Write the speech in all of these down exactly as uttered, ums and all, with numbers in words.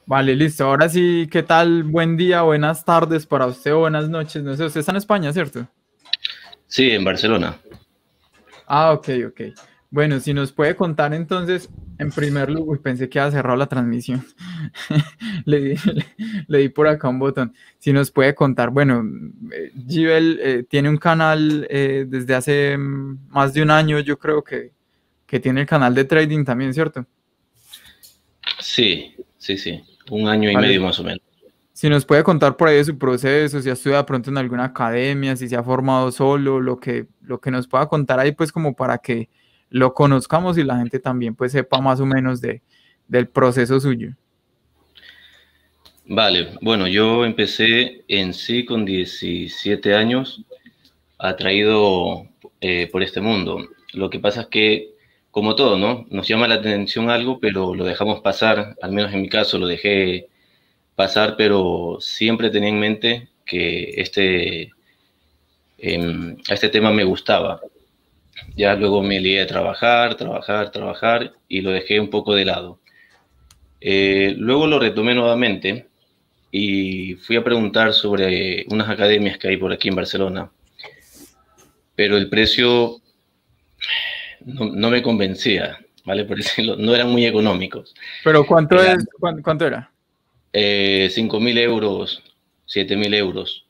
Vale, listo. Ahora sí, ¿qué tal? Buen día, buenas tardes para usted, o buenas noches. No sé, usted está en España, ¿cierto? Sí, en Barcelona. Ah, ok, ok. Bueno, si nos puede contar entonces, en primer lugar, uy, pensé que había cerrado la transmisión. le, di, le, le di por acá un botón. Si nos puede contar, bueno, eh, Gibel eh, tiene un canal eh, desde hace mm, más de un año, yo creo que, que tiene el canal de trading también, ¿cierto? Sí, sí, sí. Un año y Vale. medio más o menos. Si nos puede contar por ahí de su proceso, si ha estudiado pronto en alguna academia, si se ha formado solo, lo que, lo que nos pueda contar ahí, pues como para que lo conozcamos y la gente también pues sepa más o menos de, del proceso suyo. Vale, bueno, yo empecé en sí con diecisiete años, atraído eh, por este mundo. Lo que pasa es que, como todo, ¿no? Nos llama la atención algo, pero lo dejamos pasar, al menos en mi caso lo dejé pasar, pero siempre tenía en mente que este, eh, este tema me gustaba. Ya luego me lié a trabajar, trabajar, trabajar y lo dejé un poco de lado. Eh, luego lo retomé nuevamente y fui a preguntar sobre unas academias que hay por aquí en Barcelona, pero el precio no, no me convencía, ¿vale? Por decirlo, no eran muy económicos. Pero ¿cuánto Eran es, cuánto, cuánto era? eh, cinco mil euros, siete mil euros,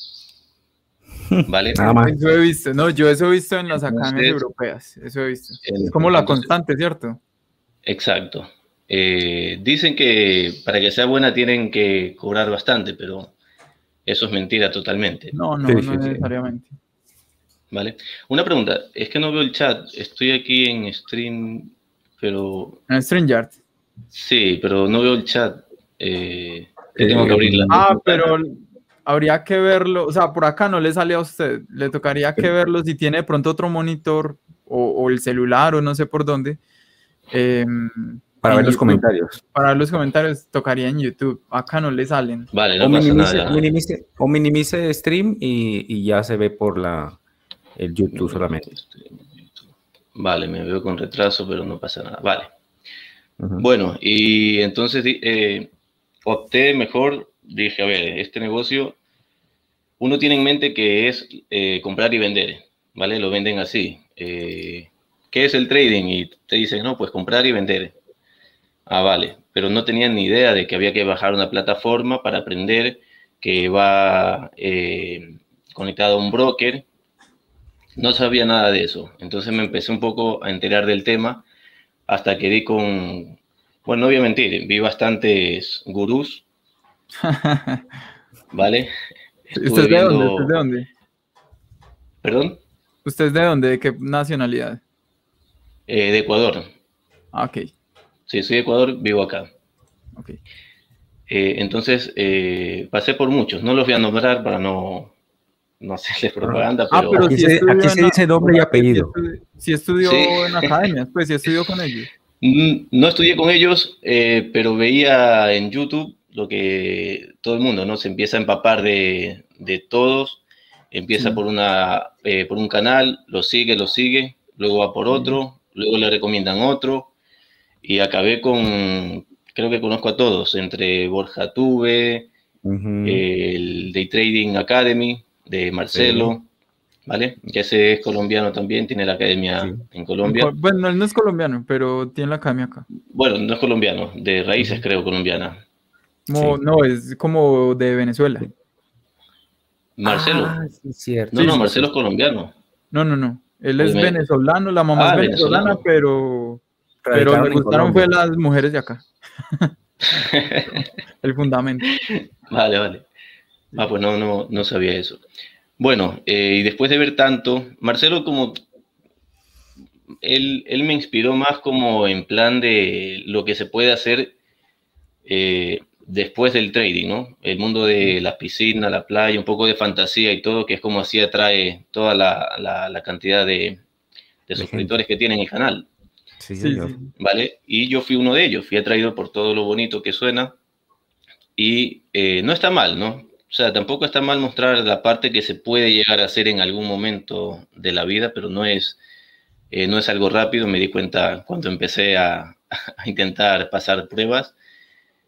¿vale? Nada más. Eso he visto, no, yo eso he visto en las academias Entonces, europeas, eso he visto. Es el- como la entonces constante, ¿cierto? exacto. Eh, dicen que para que sea buena tienen que cobrar bastante, pero eso es mentira totalmente, No, Sí, no, no sí, sí. necesariamente. ¿vale? Una pregunta, es que no veo el chat, estoy aquí en stream, pero En StreamYard. sí, pero no veo el chat. Eh, ¿qué tengo que Eh, abrir la Ah, ventana? pero habría que verlo, o sea, por acá no le sale a usted, le tocaría que verlo si tiene de pronto otro monitor o, o el celular o no sé por dónde, eh, para en ver los YouTube. comentarios. Para ver los comentarios tocaría en YouTube, acá no le salen. Vale, O no pasa minimice, nada. minimice, o minimice stream y, y ya se ve por la el YouTube solamente. Vale, me veo con retraso, pero no pasa nada. Vale. Ujú. Bueno, y entonces eh, opté mejor, dije, a ver, este negocio, uno tiene en mente que es eh, comprar y vender, ¿vale? Lo venden así. Eh, ¿qué es el trading? Y te dicen, no, pues comprar y vender. Ah, vale, pero no tenían ni idea de que había que bajar una plataforma para aprender que va eh, conectado a un broker. No sabía nada de eso. Entonces me empecé un poco a enterar del tema hasta que di con, bueno, no voy a mentir, vi bastantes gurús, ¿vale? ¿Usted Estuve es de dónde? ¿Usted es de viendo, dónde? perdón, ¿Usted es de dónde? ¿De qué nacionalidad? eh, de Ecuador. Ah, ok, Sí, soy de Ecuador, vivo acá. ok. Eh, entonces eh, pasé por muchos, no los voy a nombrar para no, no hacerles Ah, propaganda, Ah, pero pero Aquí sí se, aquí estudió en, se la- dice o nombre y sea, que sí apellido. estudió, sí sí. estudió en academias, pues sí estudió con ellos. Mm, no estudié con ellos, eh, pero veía en YouTube lo que todo el mundo, ¿no? Se empieza a empapar de, de todos, empieza Sí, por, una, eh, por un canal, lo sigue, lo sigue, luego va por sí. otro, luego le recomiendan otro, y acabé con, creo que conozco a todos, entre Borja Tuve, Ujú. el Day Trading Academy de Sí, Marcelo, ¿vale? Que ese es colombiano también, tiene la academia sí. en En Colombia. Col- bueno, él no es colombiano, pero tiene la academia acá. Bueno, no es colombiano, de raíces Ujú. creo colombiana. Como, Sí. no, es como de Venezuela. Marcelo. Ah, sí, cierto, No, Sí, no, sí, sí, sí. Marcelo sí. es colombiano. No, no, no. Él O de es Me- venezolano, la mamá es ah, venezolana, venezolano. pero, pero me Radicaron en gustaron fue Colombia. las mujeres de acá. El fundamento. Vale, vale. Ah, Sí. pues no, no, no sabía eso. Bueno, eh, y después de ver tanto, Marcelo como, él, él me inspiró más como en plan de lo que se puede hacer eh, después del trading, ¿no? El mundo de la piscina, la playa, un poco de fantasía y todo, que es como así atrae toda la, la, la cantidad de, de De gente. suscriptores que tiene en el canal, Sí, Sí, sí. señor. ¿vale? Y yo fui uno de ellos, fui atraído por todo lo bonito que suena y eh, no está mal, ¿no? O sea, tampoco está mal mostrar la parte que se puede llegar a hacer en algún momento de la vida, pero no es, eh, no es algo rápido. Me di cuenta cuando empecé a, a intentar pasar pruebas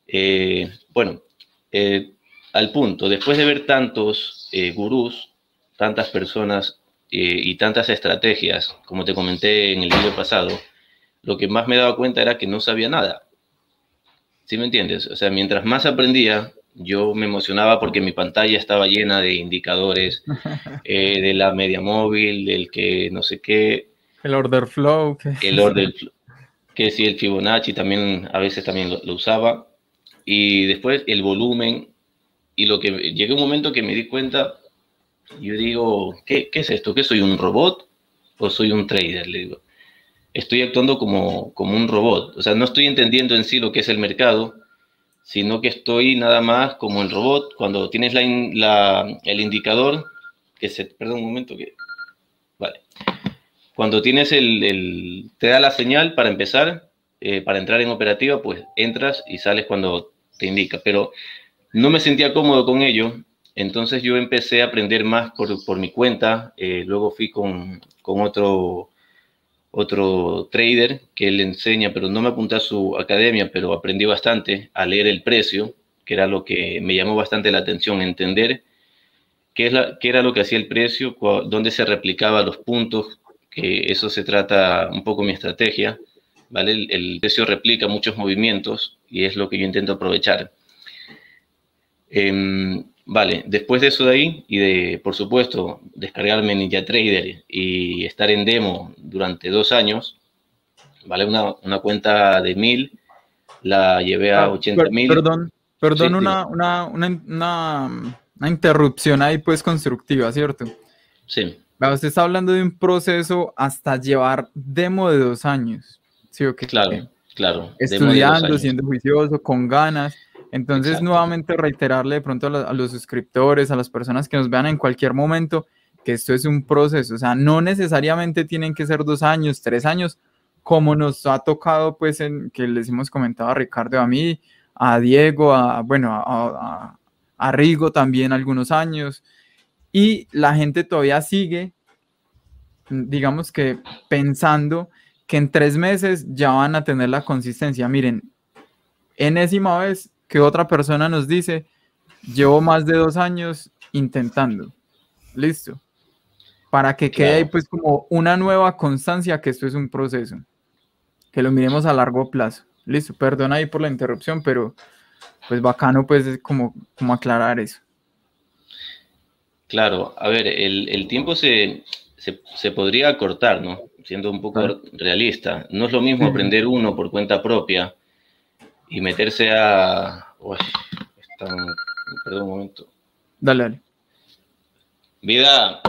Eh, bueno, eh, al punto, después de ver tantos eh, gurús, tantas personas eh, y tantas estrategias, como te comenté en el video pasado, lo que más me daba cuenta era que no sabía nada. ¿Sí me entiendes? O sea, mientras más aprendía, yo me emocionaba porque mi pantalla estaba llena de indicadores, eh, de la media móvil, del que no sé qué. El order flow. Que El order, que sí, el Fibonacci también, a veces también lo, lo usaba. Y después el volumen. Y lo que llegué a un momento que me di cuenta, yo digo, ¿qué, qué es esto? ¿Qué soy, un robot o soy un trader? Le digo, estoy actuando como, como un robot. O sea, no estoy entendiendo en sí lo que es el mercado, sino que estoy nada más como el robot. Cuando tienes la, la, el indicador, que se, perdón un momento, que, vale. Cuando tienes el, el te da la señal para empezar, eh, para entrar en operativa, pues entras y sales cuando te indica. Pero no me sentía cómodo con ello, entonces yo empecé a aprender más por, por mi cuenta. Eh, luego fui con, con otro, otro trader que él enseña, pero no me apunté a su academia, pero aprendí bastante a leer el precio, que era lo que me llamó bastante la atención, entender qué, es la, qué era lo que hacía el precio, dónde se replicaba los puntos, que eso se trata un poco mi estrategia, ¿vale? El, el precio replica muchos movimientos y es lo que yo intento aprovechar. Eh, vale, después de eso de ahí y de, por supuesto, descargarme NinjaTrader y estar en demo durante dos años, vale, una, una cuenta de mil, la llevé a ochenta mil. Perdón, perdón, sí, una, una, una, una, una interrupción ahí pues constructiva, ¿cierto? Sí. Usted está hablando de un proceso hasta llevar demo de dos años, ¿sí o qué? Claro, claro. Estudiando, siendo juicioso, con ganas. Entonces, exacto, nuevamente reiterarle de pronto a, la, a los suscriptores, a las personas que nos vean en cualquier momento, que esto es un proceso. O sea, no necesariamente tienen que ser dos años, tres años, como nos ha tocado, pues, en que les hemos comentado a Ricardo, a mí, a Diego, a, bueno, a, a, a Rigo también algunos años. Y la gente todavía sigue, digamos que pensando que en tres meses ya van a tener la consistencia. Miren, enésima vez que otra persona nos dice, llevo más de dos años intentando. Listo. Para que quede ahí pues como una nueva constancia que esto es un proceso. Que lo miremos a largo plazo. Listo. Perdona ahí por la interrupción, pero pues bacano pues como, como aclarar eso. Claro, a ver, el, el tiempo se, se, se podría acortar, ¿no? Siendo un poco claro, realista. No es lo mismo aprender uno por cuenta propia y meterse a... Uy, están... Perdón un momento. Dale, dale. Vida.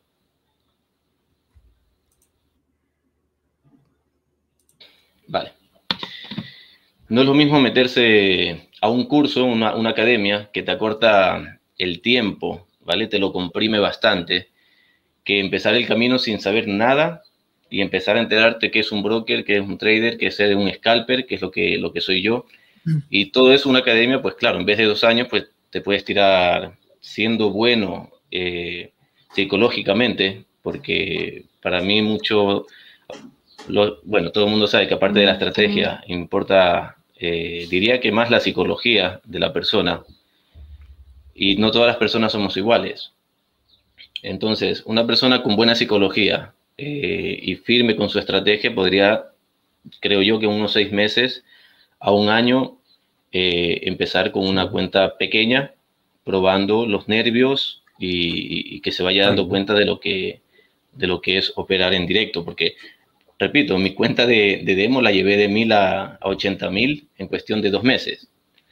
Vale. No es lo mismo meterse a un curso, una, una academia, que te acorta el tiempo, ¿vale? Te lo comprime bastante, que empezar el camino sin saber nada y empezar a enterarte qué es un broker, qué es un trader, qué es ser un scalper, qué es lo que, lo que soy yo. Y todo eso, una academia, pues claro, en vez de dos años, pues te puedes tirar siendo bueno eh, psicológicamente, porque para mí mucho, lo, bueno, todo el mundo sabe que aparte de la estrategia importa, eh, diría que más la psicología de la persona, y no todas las personas somos iguales. Entonces, una persona con buena psicología eh, y firme con su estrategia podría, creo yo, que unos seis meses a un año eh, empezar con una cuenta pequeña, probando los nervios y, y que se vaya dando cuenta de lo que, de lo que es operar en directo. Porque, repito, mi cuenta de, de demo la llevé de mil a, a ochenta mil en cuestión de dos meses.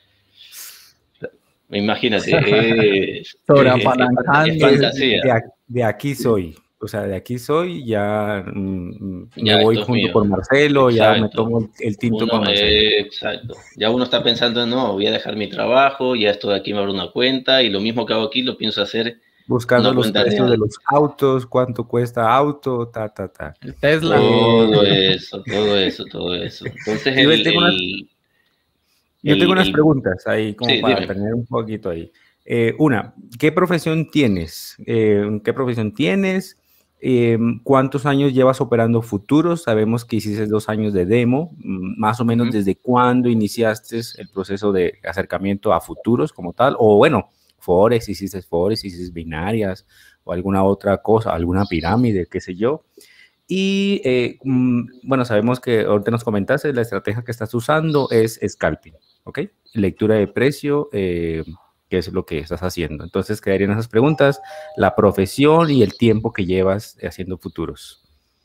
Imagínate, es, Sobreapalancando. es, es fantasía. De, de aquí soy. O sea, de aquí soy, ya, mm, ya me voy junto mío. con Marcelo, exacto. Ya me tomo el, el tinto uno, con Marcelo. Eh, exacto. Ya uno está pensando, no, voy a dejar mi trabajo, ya esto de aquí me abro una cuenta, y lo mismo que hago aquí lo pienso hacer. Buscando los precios de, de los autos, cuánto cuesta auto, ta, ta, ta. El Tesla. Todo eso, todo eso, todo eso. Entonces, yo el, tengo el, unas, yo el, tengo unas el, preguntas ahí, como sí, para dime. tener un poquito ahí. Eh, una, ¿qué profesión tienes? Eh, ¿Qué profesión tienes? Eh, ¿Cuántos años llevas operando futuros? Sabemos que hiciste dos años de demo. Más o menos, uh-huh. ¿Desde cuándo iniciaste el proceso de acercamiento a futuros como tal? O bueno, Forex, hiciste Forex, hiciste binarias o alguna otra cosa, alguna pirámide, qué sé yo. Y eh, bueno, sabemos que ahorita nos comentaste, la estrategia que estás usando es scalping, ¿ok? Lectura de precio, eh, que es lo que estás haciendo. Entonces, quedarían esas preguntas, la profesión y el tiempo que llevas haciendo futuros.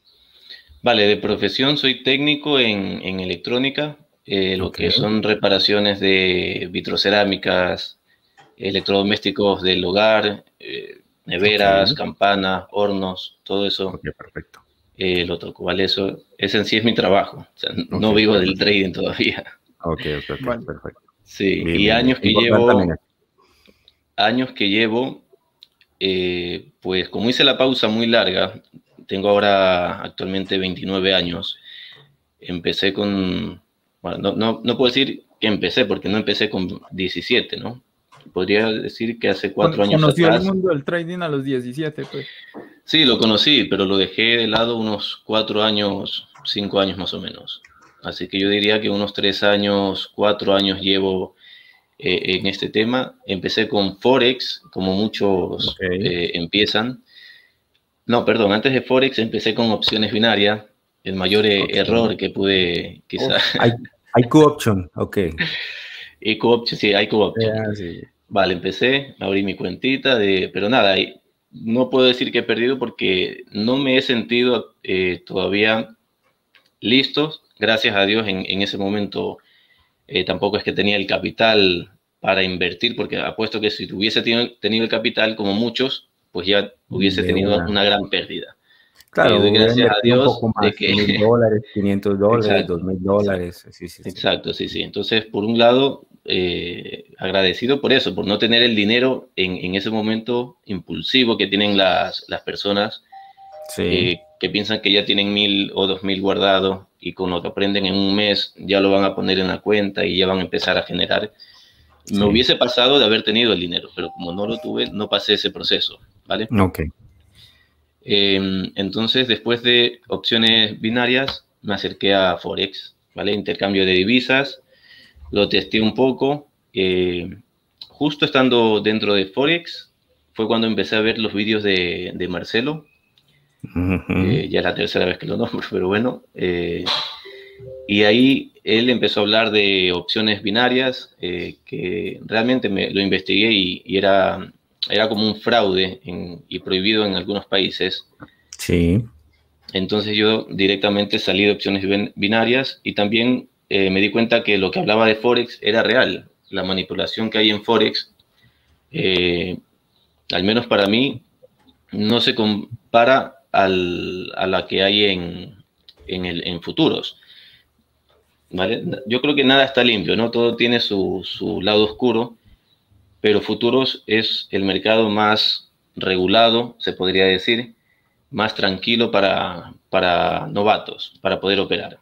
Vale, de profesión soy técnico en, en electrónica, eh, lo okay. que son reparaciones de vitrocerámicas, electrodomésticos del hogar, eh, neveras, okay. campanas, hornos, todo eso. Ok, perfecto. Eh, lo toco, ¿vale? Eso, ese en sí es mi trabajo. O sea, okay, no vivo perfecto. del trading todavía. Ok, ok, okay vale. Perfecto. Sí, bien, y bien, años bien. que llevo, años que llevo, eh, pues como hice la pausa muy larga, tengo ahora actualmente veintinueve años, empecé con, bueno, no, no, no puedo decir que empecé, porque no empecé con diecisiete, ¿no? Podría decir que hace cuatro años atrás. ¿Conoció el mundo del trading a los diecisiete, pues? Sí, lo conocí, pero lo dejé de lado unos cuatro años, cinco años más o menos. Así que yo diría que unos tres años, cuatro años llevo eh, en este tema. Empecé con Forex, como muchos okay. eh, empiezan. No, perdón, antes de Forex empecé con opciones binarias. El mayor okay. error que pude, quizás. I Q Option, ok. I Q Option, sí, I Q Option. Yeah, sí. Vale, empecé, abrí mi cuentita, de, pero nada, no puedo decir que he perdido porque no me he sentido eh, todavía listo. Gracias a Dios en, en ese momento eh, tampoco es que tenía el capital para invertir, porque apuesto que si hubiese tenido, tenido el capital como muchos, pues ya hubiese de tenido una. una gran pérdida. Claro, eh, gracias a Dios un poco más, de que mil dólares, quinientos dólares, dos mil dólares. Exacto, sí, sí, sí. exacto, sí, sí. Entonces, por un lado, eh, agradecido por eso, por no tener el dinero en, en ese momento impulsivo que tienen las, las personas sí. eh, que piensan que ya tienen mil o dos mil guardados y con lo que aprenden en un mes ya lo van a poner en la cuenta y ya van a empezar a generar. Sí. Me hubiese pasado de haber tenido el dinero, pero como no lo tuve, no pasé ese proceso, ¿vale? Ok. Eh, entonces, después de opciones binarias, me acerqué a Forex, ¿vale? Intercambio de divisas, lo testé un poco. Eh, justo estando dentro de Forex, fue cuando empecé a ver los vídeos de, de Marcelo. Uh-huh. eh, ya es la tercera vez que lo nombro, pero bueno. Eh, y ahí él empezó a hablar de opciones binarias, eh, que realmente me, lo investigué y, y era... era como un fraude en, y prohibido en algunos países. Sí. Entonces yo directamente salí de opciones binarias y también eh, me di cuenta que lo que hablaba de Forex era real. La manipulación que hay en Forex, eh, al menos para mí, no se compara al, a la que hay en, en, el, en futuros. ¿Vale? Yo creo que nada está limpio, ¿no? Todo tiene su, su lado oscuro. Pero futuros es el mercado más regulado, se podría decir, más tranquilo para, para novatos, para poder operar.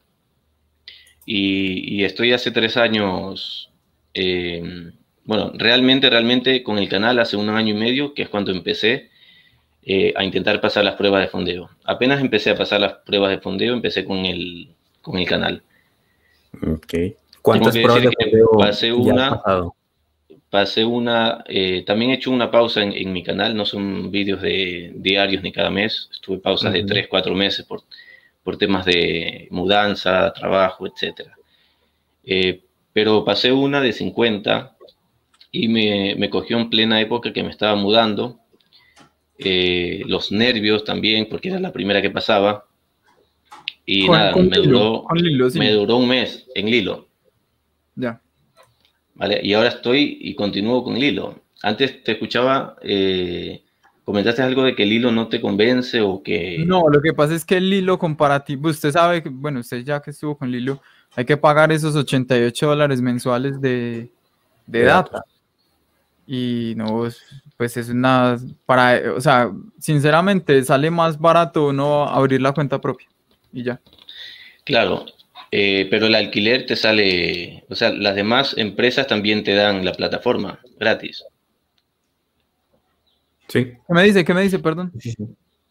Y, y estoy hace tres años, eh, bueno, realmente, realmente con el canal hace un año y medio, que es cuando empecé eh, a intentar pasar las pruebas de fondeo. Apenas empecé a pasar las pruebas de fondeo, empecé con el, con el canal. Ok. ¿Cuántas pruebas de fondeo pasé ya una, has pasado? Pasé una, eh, también he hecho una pausa en, en mi canal, no son vídeos de diarios ni cada mes, estuve pausas uh-huh. de tres, cuatro meses por, por temas de mudanza, trabajo, etcétera. Eh, pero pasé una de cincuenta y me, me cogió en plena época que me estaba mudando, eh, los nervios también, porque era la primera que pasaba, y con, nada, con me, Lilo, duró, con Lilo, sí. me duró un mes en Lilo. Ya. ¿Vale? Y ahora estoy y continúo con el hilo. Antes te escuchaba, eh, comentaste algo de que el hilo no te convence o que... No, lo que pasa es que el hilo comparativo, usted sabe que, bueno, usted ya que estuvo con Lilo, hay que pagar esos ochenta y ocho dólares mensuales de, de data. Y no, pues es una, para, o sea, sinceramente sale más barato no abrir la cuenta propia y ya. Claro. Eh, pero el alquiler te sale, o sea, las demás empresas también te dan la plataforma gratis. Sí. ¿Qué me dice? ¿Qué me dice? Perdón.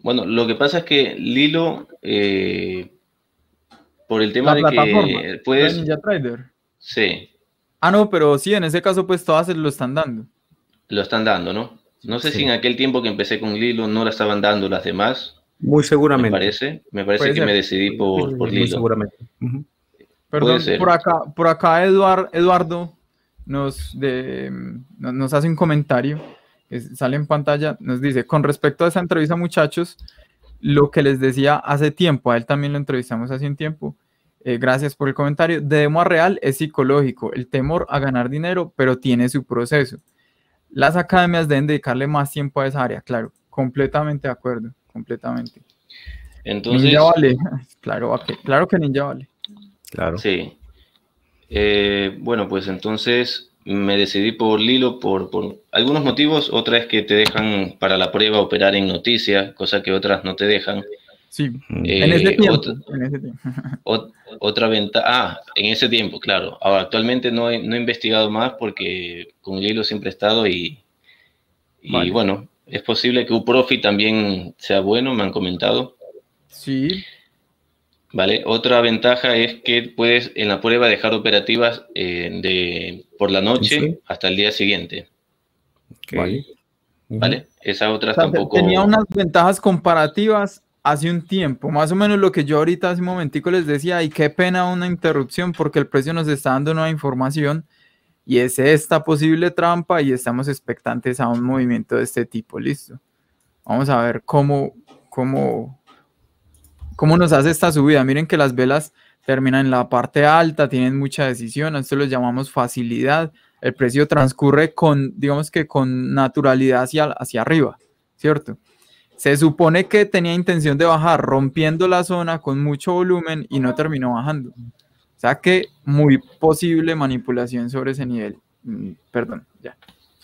Bueno, lo que pasa es que Lilo, eh, por el tema La de plataforma que de puedes, Ninja Trader. sí, Ah, no, pero sí, en ese caso, pues todas se lo están dando. lo están dando, ¿no? No sé si en Sí, aquel tiempo que empecé con Lilo no la estaban dando las demás, muy me seguramente. parece. Me parece Puede que me ser. decidí Sí, sí, por, sí, por muy Lilo. seguramente. Ujú. Puede Perdón, por ser. acá, por acá Eduard, Eduardo nos, de, no- nos hace un comentario que sale en pantalla, nos dice, con respecto a esa entrevista, muchachos, lo que les decía hace tiempo, a él también lo entrevistamos hace un tiempo, eh, gracias por el comentario, de demo a real es psicológico, el temor a ganar dinero, pero tiene su proceso. Las academias deben dedicarle más tiempo a esa área, claro, completamente de acuerdo, completamente. Ninja Entonces, vale, claro, ok, claro que Ninja vale. Claro. sí. Eh, bueno, pues entonces me decidí por Lilo por, por algunos motivos. Otra es que te dejan para la prueba operar en noticias, cosa que otras no te dejan. Sí, Mm. en ese Eh, tiempo, otra, en ese tiempo. ot- otra ventaja, ah, en ese tiempo, claro. Ahora, actualmente no he, no he investigado más porque con Lilo siempre he estado y, y Vale. bueno, es posible que UProfi también sea bueno, me han comentado. Sí, ¿Vale? Otra ventaja es que puedes en la prueba dejar operativas eh, de, por la Sí, noche sí. hasta el día siguiente. Ok. vale. Ujú. ¿Vale? Esas O otras sea, te- tenía tampoco. unas ventajas comparativas hace un tiempo, más o menos lo que yo ahorita hace un momentico les decía, y qué pena una interrupción porque el precio nos está dando nueva información y es esta posible trampa y estamos expectantes a un movimiento de este tipo, listo. Vamos a ver cómo, cómo, cómo nos hace esta subida. Miren que las velas terminan en la parte alta, tienen mucha decisión, a esto lo llamamos facilidad. El precio transcurre con, digamos que con naturalidad hacia, hacia arriba, ¿cierto? Se supone que tenía intención de bajar rompiendo la zona con mucho volumen y no terminó bajando. O sea que muy posible manipulación sobre ese nivel. Mm, Perdón, ya.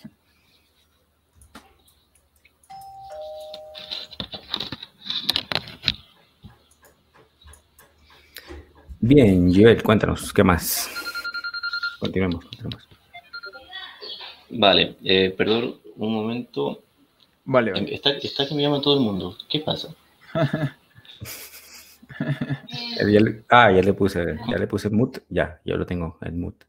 Bien, Joel, cuéntanos, ¿qué más? Continuemos, continuemos. Vale, eh, perdón, un momento. Vale, Em, vale. Está, está que me llama todo el mundo. ¿Qué pasa? Eh, ya le- ah, ya le puse, ya le puse mute, ya, ya lo tengo, el mute.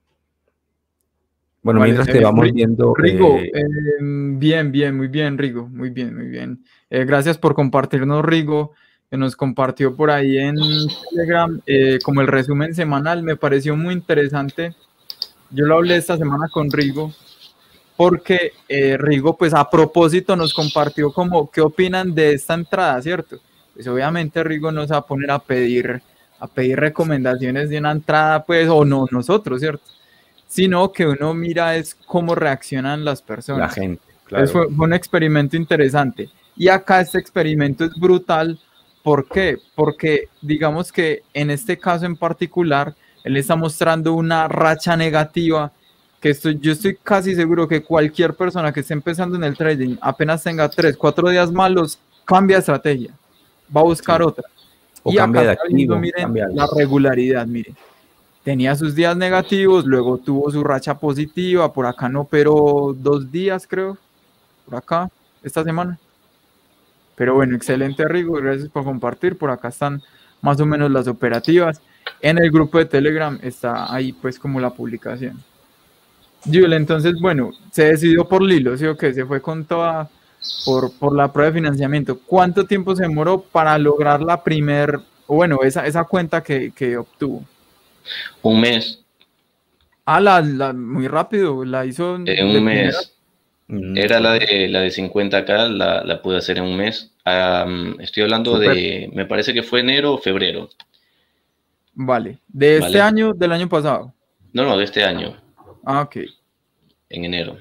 Bueno, Vale, mientras que eh, vamos Ri- viendo, Rigo, eh, eh, bien, bien, muy bien, Rigo, muy bien, muy bien. Eh, gracias por compartirnos, Rigo, que nos compartió por ahí en Telegram eh, como el resumen semanal. Me pareció muy interesante. Yo lo hablé esta semana con Rigo, porque eh, Rigo, pues a propósito, nos compartió como qué opinan de esta entrada, ¿cierto? Pues obviamente Rigo nos va a poner a pedir, a pedir recomendaciones de una entrada, pues, o no nosotros, ¿cierto? Sino que uno mira es cómo reaccionan las la personas. gente, Entonces claro. fue, fue un experimento interesante. Y acá este experimento es brutal. ¿Por qué? Porque digamos que en este caso en particular, él está mostrando una racha negativa que estoy, yo estoy casi seguro que cualquier persona que esté empezando en el trading, apenas tenga tres, cuatro días malos, cambia de estrategia, va a buscar Sí. otra. O Y acá cambia de está viendo, activo, miren, cambia la algo. regularidad, miren. Tenía sus días negativos, luego tuvo su racha positiva, por acá no operó dos días, creo, por acá, esta semana. Pero bueno, excelente Rigo, gracias por compartir, por acá están más o menos las operativas. En el grupo de Telegram está ahí pues como la publicación. Jules, entonces, bueno, se decidió por Lilo, ¿sí o qué? Se fue con toda por, por la prueba de financiamiento. ¿Cuánto tiempo se demoró para lograr la primer, o bueno, esa, esa cuenta que, que obtuvo? Un mes. Ah, la, la, muy rápido, la hizo En de un primera. mes. Mm, Era la súper, de, la de cincuenta K, la, la pude hacer en un mes. Am, estoy hablando súper. de, me parece que fue enero o febrero, Vale. ¿De este ¿vale? año, del año pasado? No, no, de este año, Ah, ok. en enero.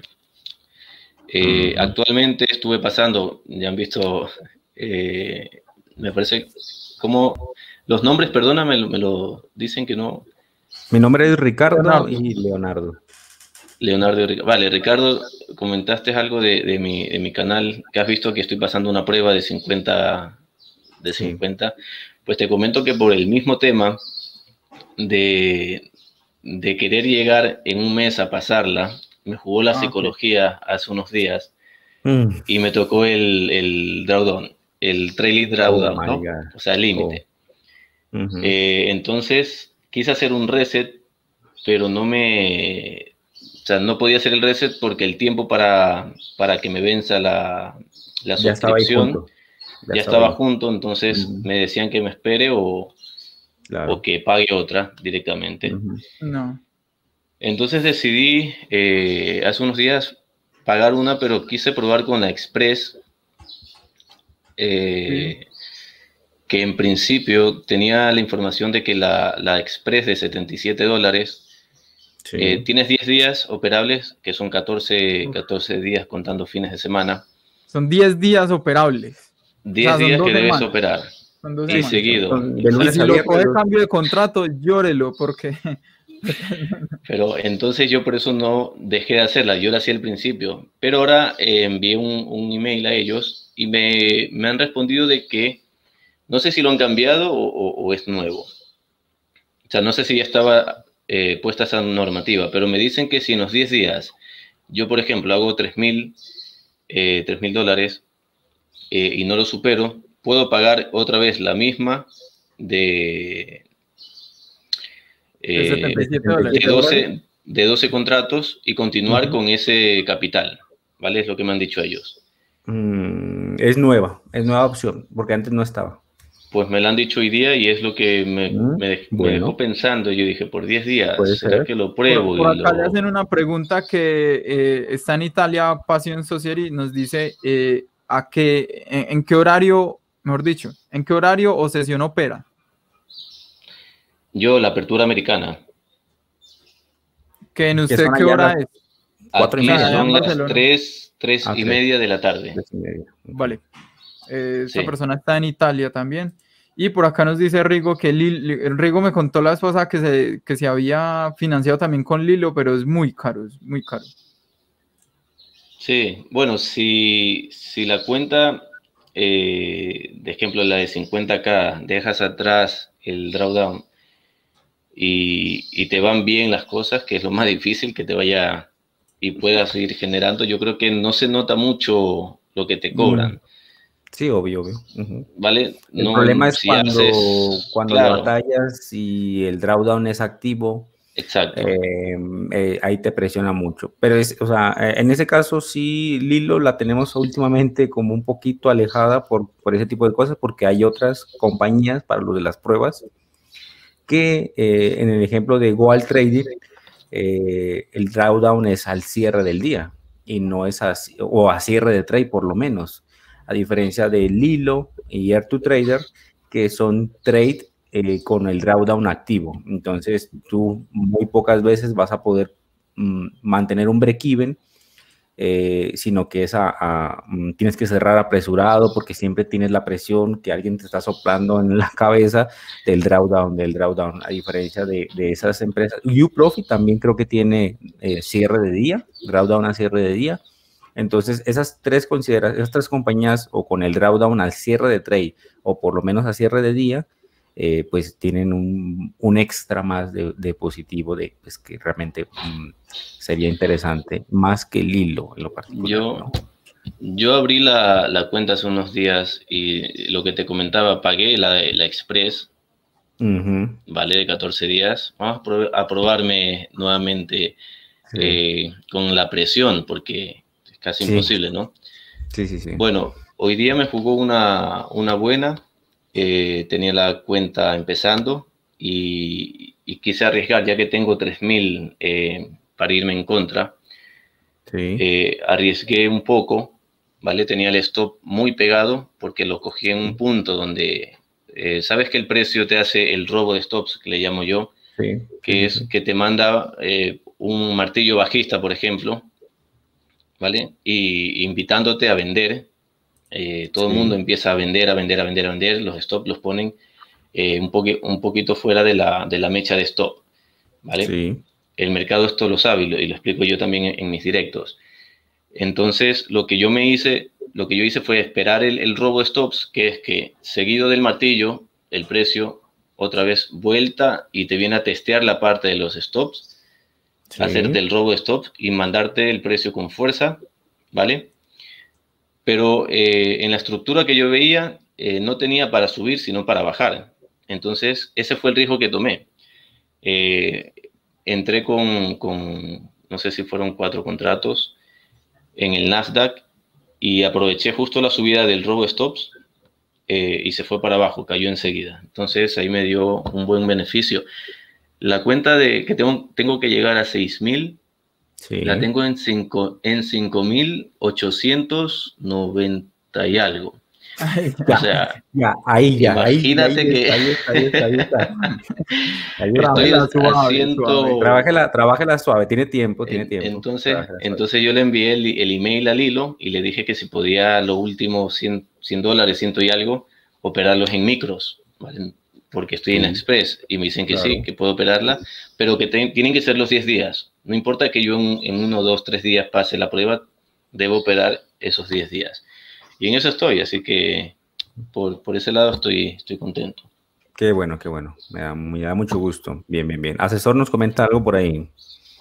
Eh, Ujú. actualmente estuve pasando, ya han visto, eh, me parece, como los nombres, perdóname, me lo, me lo dicen que no. Mi nombre es Ricardo Leonardo. y Leonardo. Leonardo, Ric- vale, Ricardo, comentaste algo de, de mi, de mi canal, que has visto que estoy pasando una prueba de cincuenta, de Sí. cincuenta. Pues te comento que por el mismo tema de, de querer llegar en un mes a pasarla, me jugó la Ah, ok. psicología hace unos días Mm, y me tocó el, el drawdown. el trailing drawdown, Oh, ¿no? God. O sea, el límite. Oh. Uh-huh. eh, entonces, quise hacer un reset, pero no me... O sea, no podía hacer el reset porque el tiempo para, para que me venza la, la Ya estaba ahí suscripción junto. ya, Ya estaba, estaba ahí. junto, entonces Uh-huh. me decían que me espere o, Claro. o que pague otra directamente. Uh-huh. No. Entonces decidí eh, hace unos días pagar una, pero quise probar con la Express, eh, sí. que en principio tenía la información de que la, la Express de setenta y siete dólares, sí. eh, tienes diez días operables, que son catorce, catorce días contando fines de semana. Son diez días operables. diez o sea, días que semanas. Debes operar. Son dos y semanas. seguido. De lunes y si lo coge cambio de contrato, llórelo, porque... Pero entonces yo por eso no dejé de hacerla, yo la hacía al principio, pero ahora eh, envié un, un email a ellos y me, me han respondido de que no sé si lo han cambiado o, o, o es nuevo. O sea, no sé si ya estaba eh, puesta esa normativa, pero me dicen que si en los diez días yo, por ejemplo, hago tres mil eh, dólares eh, y no lo supero, puedo pagar otra vez la misma de... Eh, setenta y siete dólares. de, doce, de doce contratos y continuar uh-huh. con ese capital, ¿vale? Es lo que me han dicho ellos. Mm, es nueva, es nueva opción, porque antes no estaba. Pues me lo han dicho hoy día y es lo que me, mm, me, dej, bueno. me dejó pensando. Yo dije, por diez días, ¿será ser? que lo pruebo? Por, por y acá lo... le hacen una pregunta que eh, está en Italia, Passion Society, nos dice eh, a qué, en, en qué horario, mejor dicho, en qué horario o sesión opera. Yo, la apertura americana. ¿Que en usted qué hora es? Cuatro y media. Son las tres, tres ah, y media de la tarde. Vale. Eh, esta sí. persona está en Italia también. Y por acá nos dice Rigo que Lil, Rigo me contó la esposa que se, que se había financiado también con Lilo, pero es muy caro, es muy caro. Sí, bueno, si, si la cuenta, eh, de ejemplo, la de cincuenta K, dejas atrás el drawdown y, y te van bien las cosas, que es lo más difícil, que te vaya y puedas ir generando, yo creo que no se nota mucho lo que te cobran. Sí, obvio, obvio. Uh-huh. ¿Vale? El no, problema es si cuando, haces, cuando claro. le batallas y el drawdown es activo. Exacto. Eh, eh, ahí te presiona mucho. Pero, es, o sea, en ese caso sí, Lilo la tenemos últimamente como un poquito alejada por, por ese tipo de cosas, porque hay otras compañías para lo de las pruebas que eh, en el ejemplo de Goal Trading, eh, el drawdown es al cierre del día y no es así, o a cierre de trade por lo menos, a diferencia de Lilo y Air to Trader, que son trade eh, con el drawdown activo. Entonces tú muy pocas veces vas a poder mm, mantener un break-even, eh, sino que es a, a, tienes que cerrar apresurado porque siempre tienes la presión que alguien te está soplando en la cabeza del drawdown, del drawdown, a diferencia de, de esas empresas. UProfit también creo que tiene eh, cierre de día, drawdown a cierre de día. Entonces, esas tres, considera esas tres compañías, o con el drawdown al cierre de trade, o por lo menos a cierre de día, eh, pues tienen un, un extra más de, de positivo, de, pues, que realmente um, sería interesante, más que el hilo en lo particular. Yo, ¿no? yo abrí la, la cuenta hace unos días y lo que te comentaba, pagué la, la Express, uh-huh. vale, de catorce días. Vamos a, prob a probarme nuevamente sí. eh, con la presión, porque es casi sí. imposible, ¿no? Sí, sí, sí. Bueno, hoy día me jugó una, una buena. Eh, tenía la cuenta empezando y, y quise arriesgar, ya que tengo tres mil eh, para irme en contra. Sí. Eh, arriesgué un poco, ¿vale? Tenía el stop muy pegado porque lo cogí en un punto donde, eh, ¿sabes que el precio te hace el robo de stops, que le llamo yo? Sí. Que sí, es sí. que te manda eh, un martillo bajista, por ejemplo, ¿vale? Y invitándote a vender. Eh, todo el sí. mundo empieza a vender, a vender, a vender, a vender. Los stops los ponen eh, un, poqu un poquito fuera de la, de la mecha de stop, ¿vale? Sí. El mercado esto lo sabe y lo, y lo explico yo también en, en mis directos. Entonces, lo que yo me hice, lo que yo hice fue esperar el, el robo de stops, que es que seguido del martillo, el precio otra vez vuelta y te viene a testear la parte de los stops, sí. hacerte el robo de stops y mandarte el precio con fuerza, ¿vale? pero eh, en la estructura que yo veía eh, no tenía para subir, sino para bajar. Entonces, ese fue el riesgo que tomé. Eh, entré con, con, no sé si fueron cuatro contratos en el Nasdaq y aproveché justo la subida del RoboStops eh, y se fue para abajo, cayó enseguida. Entonces, ahí me dio un buen beneficio. La cuenta de que tengo, tengo que llegar a seis mil, sí, la tengo en cinco mil ochocientos noventa y algo. Ay, ya, o sea, ya, ahí ya, imagínate ahí, que ahí está, ahí está, ahí está, ahí está. Estoy haciendo... Trabájela, trabájela suave, tiene tiempo, tiene en, tiempo. Entonces, entonces yo le envié el, el email al hilo y le dije que si podía los últimos cien, cien dólares, ciento y algo, operarlos en micros, ¿vale? Porque estoy sí. en Express, y me dicen que claro. sí, que puedo operarla, pero que te, tienen que ser los diez días. No importa que yo en, en uno, dos, tres días pase la prueba, debo operar esos diez días. Y en eso estoy, así que por, por ese lado estoy, estoy contento. Qué bueno, qué bueno. Me da, me da mucho gusto. Bien, bien, bien. Asesor nos comenta algo por ahí.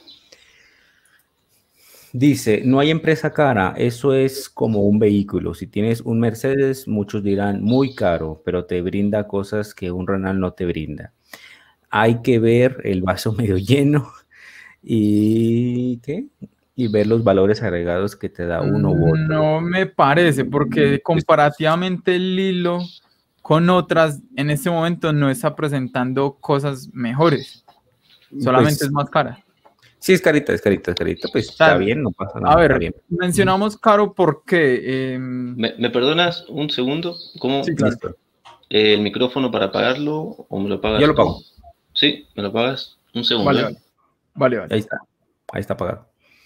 Dice, no hay empresa cara, eso es como un vehículo. Si tienes un Mercedes, muchos dirán muy caro, pero te brinda cosas que un Renault no te brinda. Hay que ver el vaso medio lleno y, ¿qué? y ver los valores agregados que te da uno u otro. No me parece, porque comparativamente el Lilo con otras, en este momento no está presentando cosas mejores. Solamente pues, es más cara. Sí, es carita, es carita, es carita. Pues está, está bien, no pasa nada. A ver, bien. mencionamos caro porque... Eh... ¿Me, ¿Me perdonas un segundo? ¿Cómo? Sí, claro. Eh, ¿El micrófono para apagarlo o me lo pagas? Yo lo pago. Sí, ¿me lo pagas? Un segundo. Vale, vale. Vale, vale. Ahí está, ahí está apagado.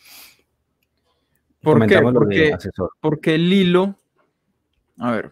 ¿Por qué? Porque, porque el hilo... A ver.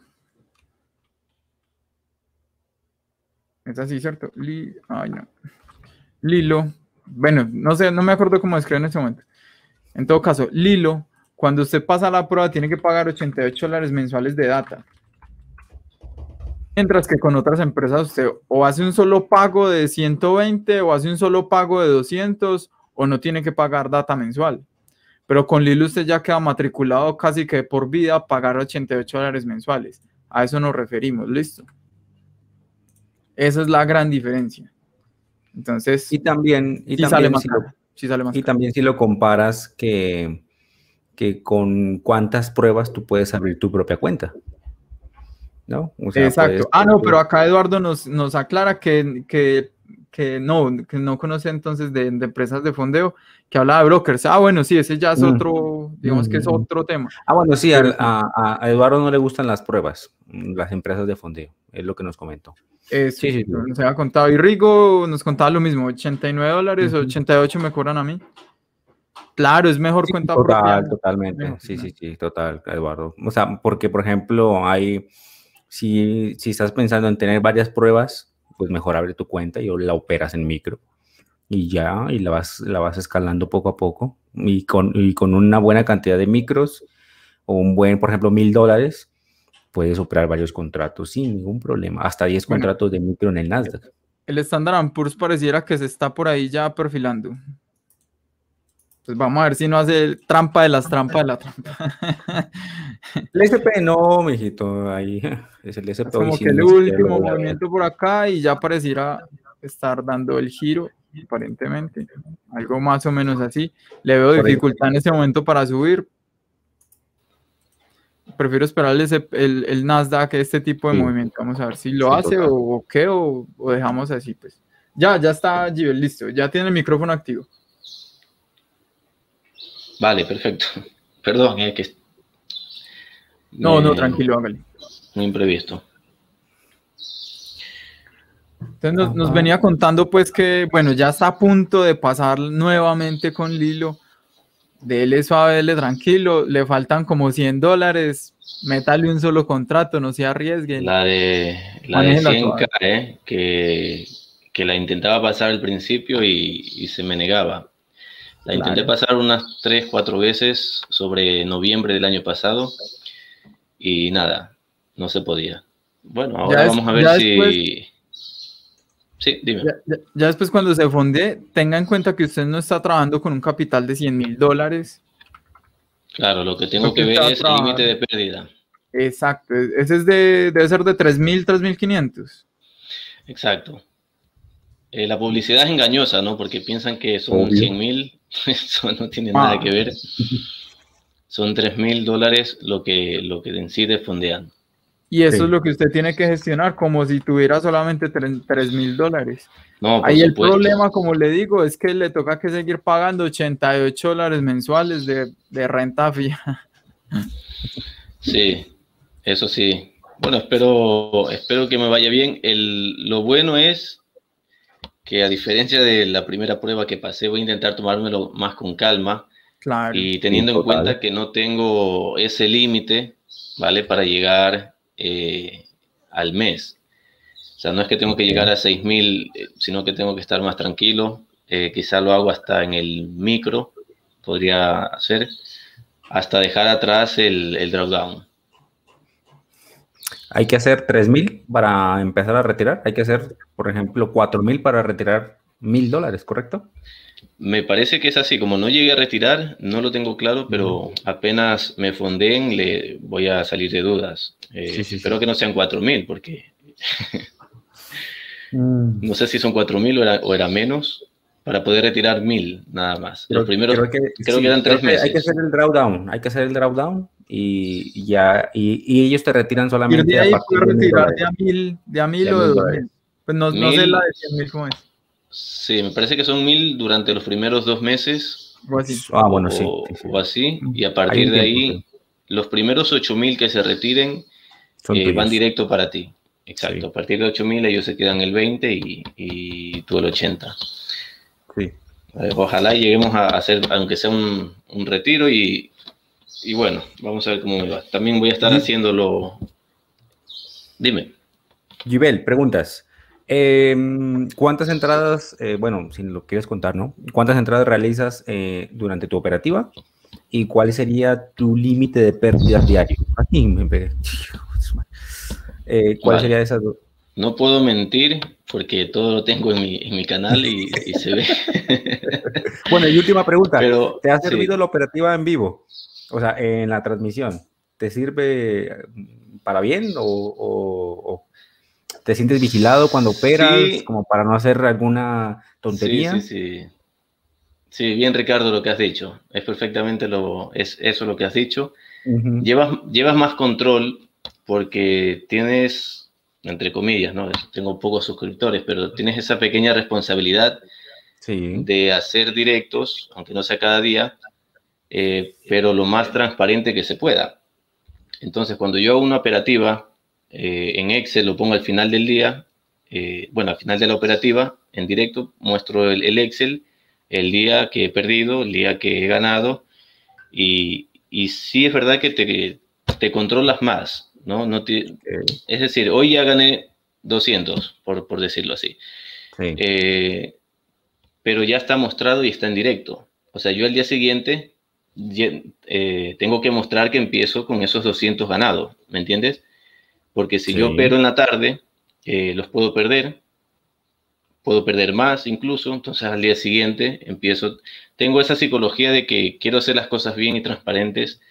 Es así, ¿cierto? Li... Ay, no. Lilo, bueno, no sé, no me acuerdo cómo escribir en este momento. En todo caso, Lilo, cuando usted pasa la prueba, tiene que pagar ochenta y ocho dólares mensuales de data. Mientras que con otras empresas usted o hace un solo pago de ciento veinte o hace un solo pago de doscientos o no tiene que pagar data mensual. Pero con Lilo usted ya queda matriculado casi que por vida a pagar ochenta y ocho dólares mensuales. A eso nos referimos, ¿listo? Esa es la gran diferencia. Entonces, y también, y sí también, sale más si caro, lo, sí sale más y caro. también si lo comparas que, que con cuántas pruebas tú puedes abrir tu propia cuenta, ¿no? O sea, exacto. puedes, ah, no, puedes... pero acá Eduardo nos, nos aclara que, que, que, no, que no conoce entonces de, de empresas de fondeo, que habla de brokers. Ah, bueno, sí, ese ya es otro, mm. digamos mm. que es otro tema. Ah, bueno, sí, a, a, a Eduardo no le gustan las pruebas, las empresas de fondeo, es lo que nos comentó. Eso, sí, sí, sí. Nos había contado. Y Rigo nos contaba lo mismo, ochenta y nueve dólares, uh -huh. ochenta y ocho me cobran a mí. Claro, es mejor sí, cuenta total, propia. Totalmente, mejor, sí, ¿no? sí, sí, total, Eduardo. O sea, porque, por ejemplo, hay, si, si estás pensando en tener varias pruebas, pues mejor abre tu cuenta y la operas en micro. Y ya, y la vas, la vas escalando poco a poco. Y con, y con una buena cantidad de micros, o un buen, por ejemplo, mil dólares, puedes operar varios contratos sin ningún problema, hasta diez bueno, contratos de micro en el Nasdaq. El Standard and Poor's pareciera que se está por ahí ya perfilando. Pues vamos a ver si no hace trampa de las trampas de la trampa. El S P no, mijito, ahí es el S P. Es como que el último movimiento por acá y ya pareciera estar dando el giro, aparentemente. Algo más o menos así. Le veo dificultad en este momento para subir. Prefiero esperar el, el, el Nasdaq, este tipo de sí. movimiento. Vamos a ver si lo sí, hace o, o qué, o, o dejamos así, pues. Ya, ya está, Givel, listo. Ya tiene el micrófono activo. Vale, perfecto. Perdón, es que... No, me... no, tranquilo, hágale. Muy imprevisto. Entonces nos, nos venía contando, pues, que, bueno, ya está a punto de pasar nuevamente con Lilo. Dele suave, dele tranquilo, le faltan como cien dólares, métale un solo contrato, no se arriesguen. La de, la de cien K, eh, que, que la intentaba pasar al principio y, y se me negaba. La claro. intenté pasar unas tres, cuatro veces sobre noviembre del año pasado y nada, no se podía. Bueno, ahora es, vamos a ver si... Después... Sí, dime. Ya, ya, ya después cuando se fonde, tenga en cuenta que usted no está trabajando con un capital de cien mil dólares. Claro, lo que tengo Lo que que ver usted va a es el límite trabajar. de pérdida. Exacto, e- ese es de, debe ser de tres mil, tres mil quinientos. Exacto. Eh, la publicidad es engañosa, ¿no? Porque piensan que son Obvio. cien mil, eso no tiene nada Ah, que ver. Son tres mil dólares lo que, lo que en sí te fondean. y eso es Sí. lo que usted tiene que gestionar, como si tuviera solamente tres mil dólares. No, por Ahí el supuesto. problema, como le digo, es que le toca que seguir pagando ochenta y ocho dólares mensuales de, de renta fija. Sí, eso sí. Bueno, espero, espero que me vaya bien. El, lo bueno es que a diferencia de la primera prueba que pasé, voy a intentar tomármelo más con calma Claro. y Sí, teniendo en total. cuenta que no tengo ese límite, ¿vale? Para llegar eh, al mes. O sea, no es que tengo que llegar Ok. a seis mil, eh, sino que tengo que estar más tranquilo. Eh, quizá lo hago hasta en el micro, podría hacer, hasta dejar atrás el, el drawdown. Hay que hacer tres mil para empezar a retirar. Hay que hacer, por ejemplo, cuatro mil para retirar mil dólares, ¿correcto? Me parece que es así, como no llegué a retirar, no lo tengo claro, pero apenas me fondeen, le voy a salir de dudas. Eh, Sí, sí, espero sí. que no sean cuatro mil, porque Mm, no sé si son cuatro mil o era, o era menos, para poder retirar mil nada más. Los Creo, primeros, creo que creo que sí, eran creo tres que hay que hacer meses. el drawdown. Hay que hacer el drawdown y, y ya, y, y ellos te retiran Ir de solamente a ahí partir puede de mil retirar dólares. de a mil, de a mil De o de mil dos dólares. mil. Pues no, no sé la Mil, de cien mil cómo es. sí, me parece que son mil durante los primeros dos meses O así. Ah, o, bueno, sí, sí, o- sí. o así, y a Hay partir un de tiempo, sí. ahí, los primeros ocho mil que se retiren Son eh, van tuyos. directo para ti. Exacto, Sí, a partir de ocho mil ellos se quedan el veinte y, y tú el ochenta. sí. Eh, ojalá lleguemos a hacer, aunque sea un, un retiro y, y bueno, vamos a ver cómo me va. También voy a estar Gi- haciéndolo. Dime. Gibel, preguntas. Em, ¿cuántas entradas, eh, bueno, si lo quieres contar, ¿no? ¿Cuántas entradas realizas eh, durante tu operativa? ¿Y cuál sería tu límite de pérdidas diario? Aquí me pegué. Eh, ¿cuál sería Vale. esa? do- No puedo mentir porque todo lo tengo en mi, en mi canal y, y se ve. Bueno, y última pregunta. Pero ¿Te ha servido sí, la operativa en vivo? O sea, en la transmisión. ¿Te sirve mm, para bien o, o- o te sientes vigilado cuando operas sí, como para no hacer alguna sí, sí, tontería? sí. Sí, bien Ricardo lo que has dicho. Es perfectamente lo, es eso lo que has dicho. Ujú. Llevas, llevas más control porque tienes, entre comillas, ¿no? Tengo pocos suscriptores, pero tienes esa pequeña responsabilidad Sí, de hacer directos, aunque no sea cada día, eh, pero lo más transparente que se pueda. Entonces, cuando yo hago una operativa eh, en Excel, lo pongo al final del día, eh, bueno, al final de la operativa, en directo, muestro el, el Excel, el día que he perdido, el día que he ganado, y, y sí es verdad que te, te controlas más, ¿no? No te, ok, es decir, hoy ya gané doscientos, por, por decirlo así, sí, eh, pero ya está mostrado y está en directo. O sea, yo al día siguiente eh, tengo que mostrar que empiezo con esos doscientos ganados, ¿me entiendes? Porque si yo opero sí, en la tarde, eh, los puedo perder, puedo perder más incluso, entonces al día siguiente empiezo, tengo esa psicología de que quiero hacer las cosas bien y transparentes,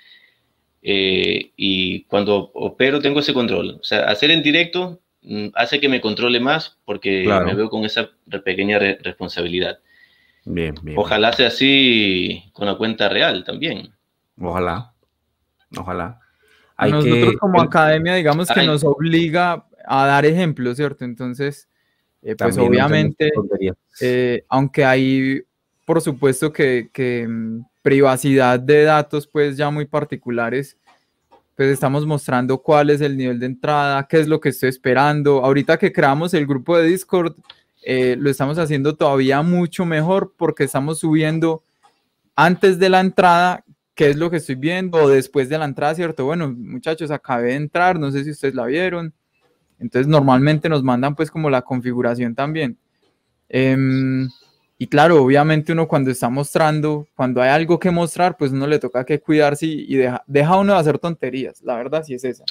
eh, y cuando opero tengo ese control. O sea, hacer en directo mm, hace que me controle más porque me claro. veo con esa pequeña re responsabilidad. Bien, bien, bien. Ojalá sea así con la cuenta real también. Ojalá, ojalá. A Hay nosotros que, como el- academia, digamos que Ay, nos obliga a dar ejemplos, ¿cierto? Entonces, eh, pues también no hacemos obviamente, tonterías. eh, aunque hay, por supuesto que, que mm, privacidad de datos, pues ya muy particulares, pues estamos mostrando cuál es el nivel de entrada, qué es lo que estoy esperando. Ahorita que creamos el grupo de Discord, eh, lo estamos haciendo todavía mucho mejor porque estamos subiendo antes de la entrada qué es lo que estoy viendo o después de la entrada, ¿cierto? Bueno, muchachos, acabé de entrar, no sé si ustedes la vieron. Entonces normalmente nos mandan pues como la configuración también. Eh, y claro, obviamente uno cuando está mostrando, cuando hay algo que mostrar, pues uno le toca que cuidarse y, y deja, deja uno de hacer tonterías. La verdad sí es esa.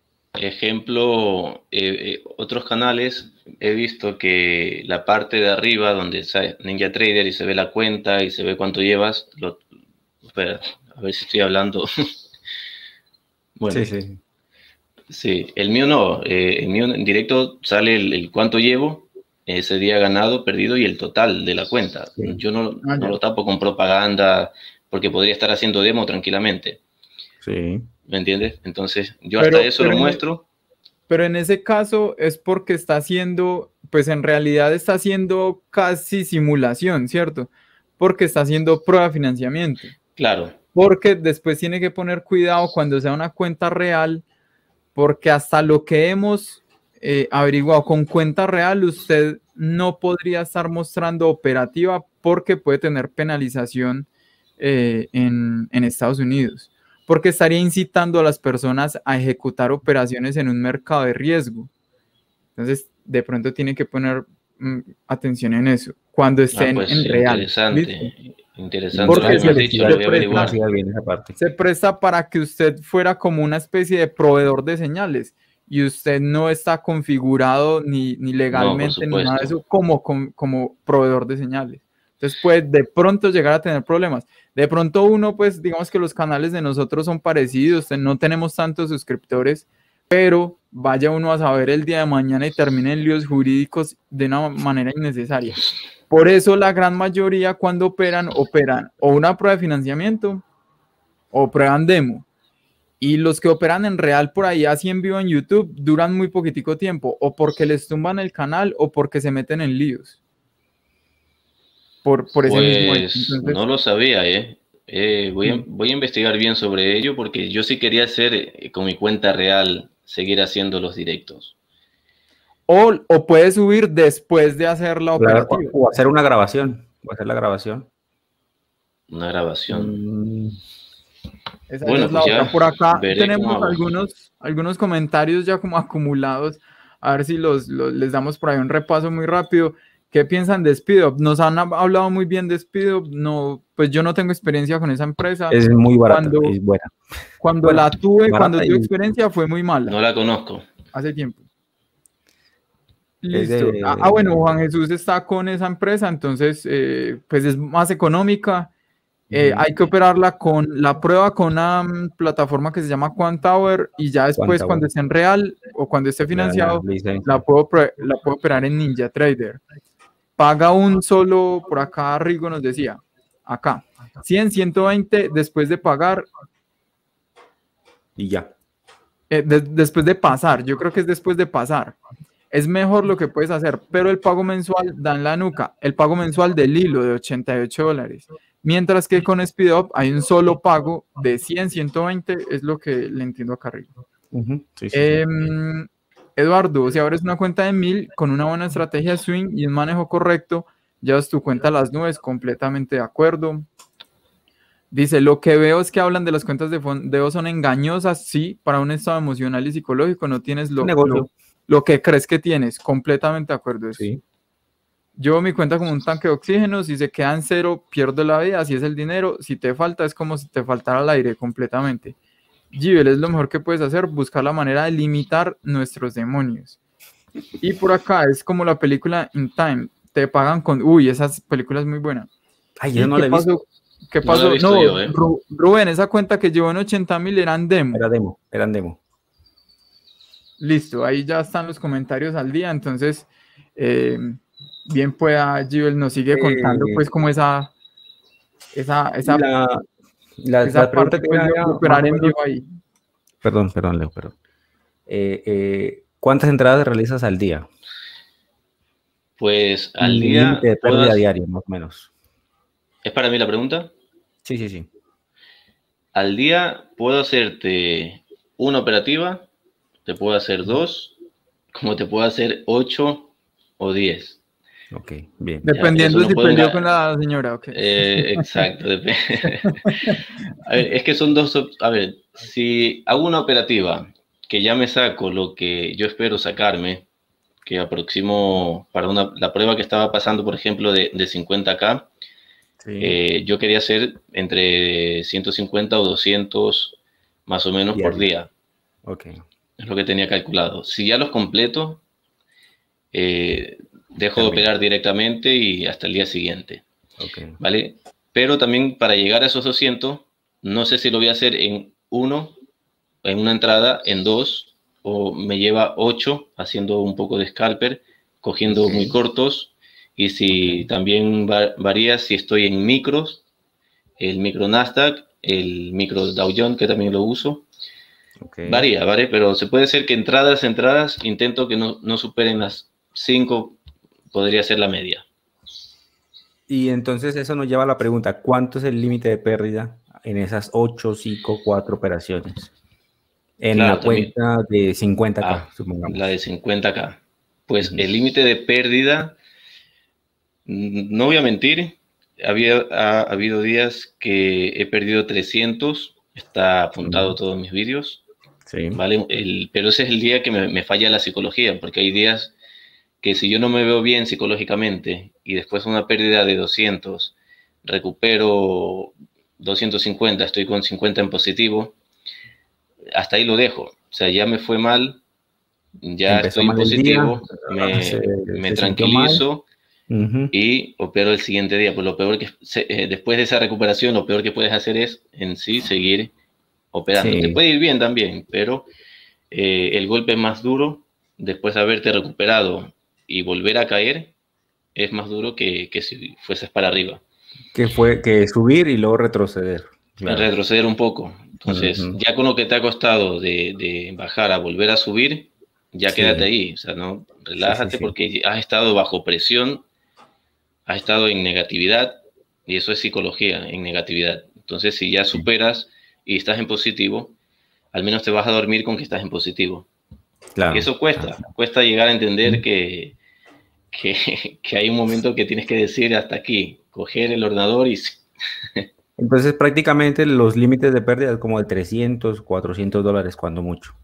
ejemplo, eh, eh, otros canales he visto que la parte de arriba donde está Ninja Trader y se ve la cuenta y se ve cuánto llevas, lo, espera, a ver si estoy hablando. Bueno, sí, sí. Sí, el mío no, eh, el mío en directo sale el, el cuánto llevo, ese día ganado, perdido y el total de la cuenta. Sí. Yo no, Ah, no ya. lo tapo con propaganda porque podría estar haciendo demo tranquilamente, Sí. ¿me entiendes? Entonces yo Pero, hasta eso pero lo en, muestro. pero en ese caso es porque está haciendo, pues en realidad está haciendo casi simulación, ¿cierto? Porque está haciendo prueba de financiamiento. Claro, Porque después tiene que poner cuidado cuando sea una cuenta real, porque hasta lo que hemos eh, averiguado con cuenta real, usted no podría estar mostrando operativa porque puede tener penalización eh, en, en Estados Unidos, porque estaría incitando a las personas a ejecutar operaciones en un mercado de riesgo. Entonces, de pronto tiene que poner mm, atención en eso, cuando ah, estén pues en real. ¿Listo? interesante, interesante lo Porque que me se, has dicho, se lo voy a presta, No averiguar. hacía bien esa parte. se presta para que usted fuera como una especie de proveedor de señales y usted no está configurado ni, ni No, por legalmente ni nada de supuesto. eso como, como, como proveedor de señales. Entonces puede de pronto llegar a tener problemas. De pronto uno, pues digamos que los canales de nosotros son parecidos, no tenemos tantos suscriptores, pero vaya uno a saber el día de mañana y termine en líos jurídicos de una manera innecesaria. Por eso la gran mayoría cuando operan, operan o una prueba de financiamiento o prueban demo. Y los que operan en real por ahí así en vivo en YouTube duran muy poquitico tiempo, o porque les tumban el canal o porque se meten en líos. Por, por ese mismo hecho. Pues Entonces, no lo sabía, ¿eh? Eh, voy a, sí. voy a investigar bien sobre ello porque yo sí quería hacer eh, con mi cuenta real, seguir haciendo los directos. O, o puedes subir después de hacer la Claro, operativa. o, o hacer una grabación. O hacer la grabación. Una grabación. Mm, Esa, esa Bueno, es la pues otra. ya Por acá veré cómo tenemos hago. algunos, algunos comentarios ya como acumulados. A ver si los, los- les damos por ahí un repaso muy rápido. ¿Qué piensan de Speedup? Nos han hab- hablado muy bien de Speedup. No, pues yo no tengo experiencia con esa empresa. es muy barata, Cuando, es buena. cuando Bueno, la tuve, cuando barata tuve y experiencia fue muy mala, No la conozco. hace tiempo. es Listo. Ah, ah, de... bueno, Juan Jesús está con esa empresa, entonces eh, pues es más económica. Eh, Ujú. hay que operarla con la prueba con una mm, plataforma que se llama Quantower y ya después ¿Cuánta, cuando bueno? esté en real o cuando esté Le dan la financiado licencia. la puedo, pre- la puedo operar en NinjaTrader. Paga un solo, por acá Rigo nos decía, acá, cien, ciento veinte después de pagar, Y ya. eh, de- después de pasar, yo creo que es después de pasar. Es mejor lo que puedes hacer, pero el pago mensual da en la nuca, el pago mensual del hilo de ochenta y ocho dólares. Mientras que con SpeedUp hay un solo pago de cien, ciento veinte, es lo que le entiendo acá arriba. Ujú. Sí, sí, sí. Eh, Eduardo, si abres una cuenta de mil con una buena estrategia swing y un manejo correcto, llevas tu cuenta a las nubes, completamente de acuerdo. Dice, lo que veo es que hablan de las cuentas de fondeo son engañosas, sí, para un estado emocional y psicológico no tienes Un lo, negocio. lo, lo que crees que tienes, completamente de acuerdo. Eso. Sí. Yo mi cuenta como un tanque de oxígeno, si se queda en cero, pierdo la vida, así es el dinero, si te falta es como si te faltara el aire completamente. Givel, es lo mejor que puedes hacer, buscar la manera de limitar nuestros demonios. Y por acá es como la película In Time, te pagan con, uy, esa película es muy buena. Ay, yo ¿Y no qué la he visto. pasó? ¿Qué No la he pasó? visto No, yo, ¿eh? Ru- Rubén, esa cuenta que llevó en ochenta mil eran demo. Era demo, eran demo. Listo, ahí ya están los comentarios al día, entonces, eh, bien pueda, Givel nos sigue contando, Eh, pues, como esa, esa, esa, la, la, esa la pregunta parte, que pues, me de había, más operar o en menos, vivo ahí. perdón, perdón, Leo, perdón. Eh, eh, ¿cuántas entradas realizas al día? Pues al Mi día límite de pérdida puedas... diaria, más o menos. ¿Es para mí la pregunta? Sí, sí, sí. Al día puedo hacerte una operativa, te puedo hacer dos, como te puedo hacer ocho o diez. Ok, bien. Ya, Dependiendo eso no si puedo peleó enga- con la señora, ok. Eh, exacto. dep- A ver, es que son dos. op- A ver, si hago una operativa que ya me saco lo que yo espero sacarme, que aproximo para una, la prueba que estaba pasando, por ejemplo, de, de cincuenta K, Sí. eh, yo quería hacer entre ciento cincuenta o doscientos más o menos por Diario. día. Ok. Es lo que tenía calculado. Si ya los completo, eh, dejo de También. operar directamente y hasta el día siguiente. Ok. ¿Vale? pero también para llegar a esos doscientos, no sé si lo voy a hacer en uno, en una entrada, en dos, o me lleva ocho, haciendo un poco de scalper, cogiendo okay. muy cortos, y si okay. también va, varía si estoy en micros, el micro Nasdaq, el micro Dow Jones, que también lo uso. Okay. Varía, ¿vale? Pero se puede ser que entradas, entradas, intento que no, no superen las cinco, podría ser la media. Y entonces eso nos lleva a la pregunta, ¿cuánto es el límite de pérdida en esas ocho, cinco, cuatro operaciones? En claro, la cuenta también, de cincuenta K, ah, supongamos. La de cincuenta K. Pues uh-huh. el límite de pérdida, no voy a mentir, había, ha, ha habido días que he perdido trescientos, está apuntado uh-huh. todos mis vídeos, sí. ¿vale? El, pero ese es el día que me, me falla la psicología, porque hay días que si yo no me veo bien psicológicamente y después una pérdida de doscientos, recupero doscientos cincuenta, estoy con cincuenta en positivo, hasta ahí lo dejo. O sea, ya me fue mal, ya Empezó estoy en positivo, día, me, se, me se tranquilizo uh-huh. y opero el siguiente día. Pues lo peor que, se, eh, después de esa recuperación, lo peor que puedes hacer es en sí seguir operando. Sí. Te puede ir bien también, pero eh, el golpe más duro, después de haberte recuperado y volver a caer, es más duro que, que si fueses para arriba. Que fue que subir y luego retroceder. Claro. Retroceder un poco. Entonces, uh-huh. ya con lo que te ha costado de, de bajar a volver a subir, ya sí. quédate ahí. O sea, no, relájate sí, sí, sí. porque has estado bajo presión, has estado en negatividad, y eso es psicología, en negatividad. Entonces, si ya superas y estás en positivo, al menos te vas a dormir con que estás en positivo. Claro. Y eso cuesta, claro. cuesta llegar a entender uh-huh. que, que, que hay un momento que tienes que decir hasta aquí, coger el ordenador y... Entonces, prácticamente los límites de pérdida es como de trescientos, cuatrocientos dólares, cuando mucho.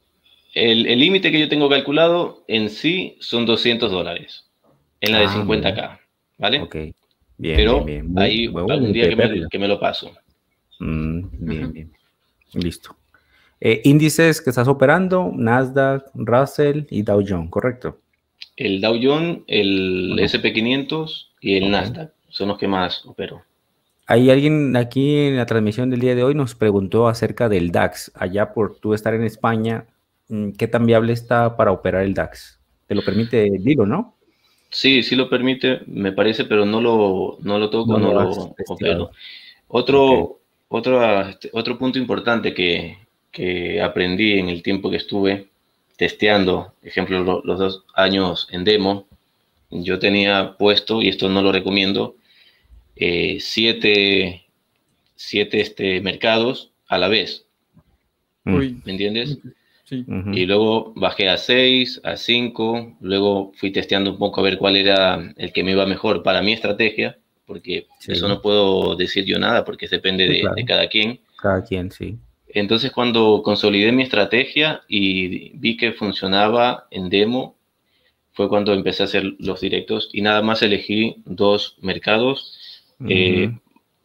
El límite que yo tengo calculado en sí son doscientos dólares, en la ah, de cincuenta K, ¿vale? Ok, bien, Pero bien, bien. Muy, hay bueno, algún día que me, que me lo paso. Mm, bien, uh-huh. bien. Listo. Eh, índices que estás operando, Nasdaq, Russell y Dow Jones, ¿correcto? El Dow Jones, el uh-huh. ese and pe quinientos y el okay. Nasdaq son los que más opero. Hay alguien aquí en la transmisión del día de hoy nos preguntó acerca del DAX. Allá por tú estar en España, ¿qué tan viable está para operar el DAX? ¿Te lo permite Dilo, no? Sí, sí lo permite, me parece, pero no lo, no lo toco, no, no lo, lo opero. Otro, okay. otro, otro punto importante que, que aprendí en el tiempo que estuve testeando, por ejemplo, lo, los dos años en demo, yo tenía puesto, y esto no lo recomiendo, Eh, siete, siete este, mercados a la vez. Uy. ¿Me entiendes? Sí. Uh-huh. Y luego bajé a seis, a cinco, luego fui testeando un poco a ver cuál era el que me iba mejor para mi estrategia, porque sí. eso no puedo decir yo nada, porque depende sí, de, claro. de cada quien. Cada quien, sí. Entonces, cuando consolidé mi estrategia y vi que funcionaba en demo, fue cuando empecé a hacer los directos y nada más elegí dos mercados. Eh, uh-huh.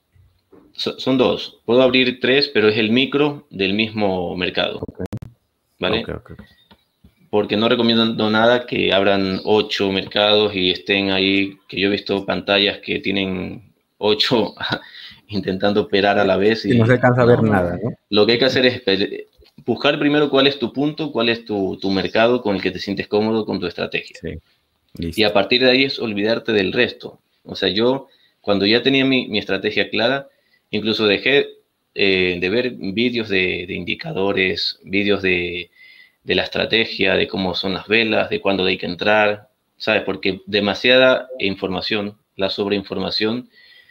so, son dos, puedo abrir tres, pero es el micro del mismo mercado, okay. ¿vale? Okay, okay. Porque no recomiendo nada que abran ocho mercados y estén ahí, que yo he visto pantallas que tienen ocho intentando operar a la vez. Y, y no se alcanza a ver no, nada, ¿no? Lo que hay que hacer es buscar primero cuál es tu punto, cuál es tu, tu mercado con el que te sientes cómodo con tu estrategia. Sí. Y a partir de ahí es olvidarte del resto. O sea, yo... Cuando ya tenía mi, mi estrategia clara, incluso dejé eh, de ver vídeos de, de indicadores, vídeos de, de la estrategia, de cómo son las velas, de cuándo hay que entrar, ¿sabes? Porque demasiada información, la sobreinformación,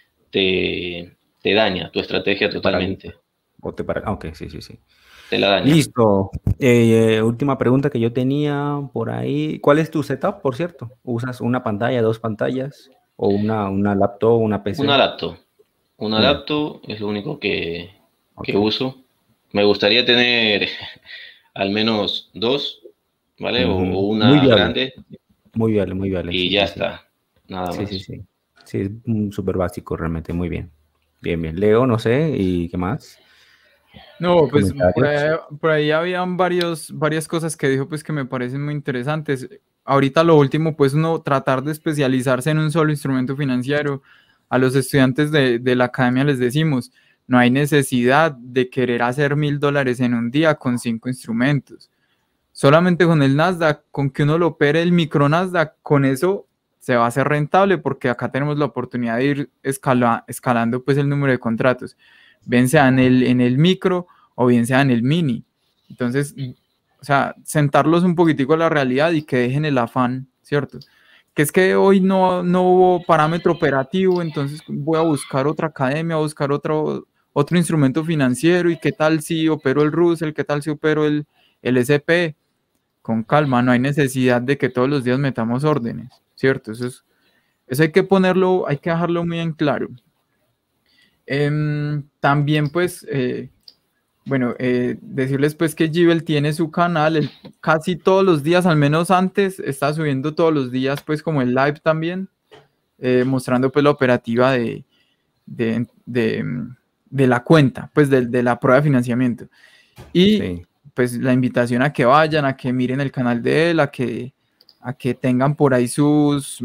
te, te daña tu estrategia totalmente. O te para... Ok, sí, sí, sí. Te la daña. Listo. Eh, última pregunta que yo tenía por ahí. ¿Cuál es tu setup, por cierto? ¿Usas una pantalla, dos pantallas? ¿O una, una laptop, una P C? Una laptop. Una yeah. laptop es lo único que, okay. que uso. Me gustaría tener al menos dos, ¿vale? Mm-hmm. o, o una muy grande. Muy viable, muy viable. Y sí, ya sí, está. Sí. Nada sí, más. Sí, sí, sí. Sí, es súper básico realmente. Muy bien. Bien, bien. Leo, no sé, ¿y qué más? No, pues por ahí, por ahí habían varios, varias cosas que dijo pues que me parecen muy interesantes. Ahorita lo último, pues uno tratar de especializarse en un solo instrumento financiero a los estudiantes de, de la academia les decimos, no hay necesidad de querer hacer mil dólares en un día con cinco instrumentos. Solamente con el Nasdaq, con que uno lo opere el micro Nasdaq, con eso se va a hacer rentable, porque acá tenemos la oportunidad de ir escala, escalando pues el número de contratos, bien sea en el, en el micro o bien sea en el mini. Entonces, o sea, sentarlos un poquitico a la realidad y que dejen el afán, ¿cierto? Que es que hoy no, no hubo parámetro operativo, entonces voy a buscar otra academia, a buscar otro, otro instrumento financiero, y qué tal si opero el Russell, qué tal si opero el, el S and P. Con calma, no hay necesidad de que todos los días metamos órdenes, ¿cierto? Eso, es, eso hay que ponerlo, hay que dejarlo muy en claro. Eh, también, pues, eh, bueno, eh, decirles pues que Gibel tiene su canal, él casi todos los días, al menos antes, está subiendo todos los días, pues, como el live también, eh, mostrando pues la operativa de, de, de, de la cuenta, pues, de, de la prueba de financiamiento. Y... Sí. Pues la invitación a que vayan, a que miren el canal de él, a que, a que tengan por ahí sus,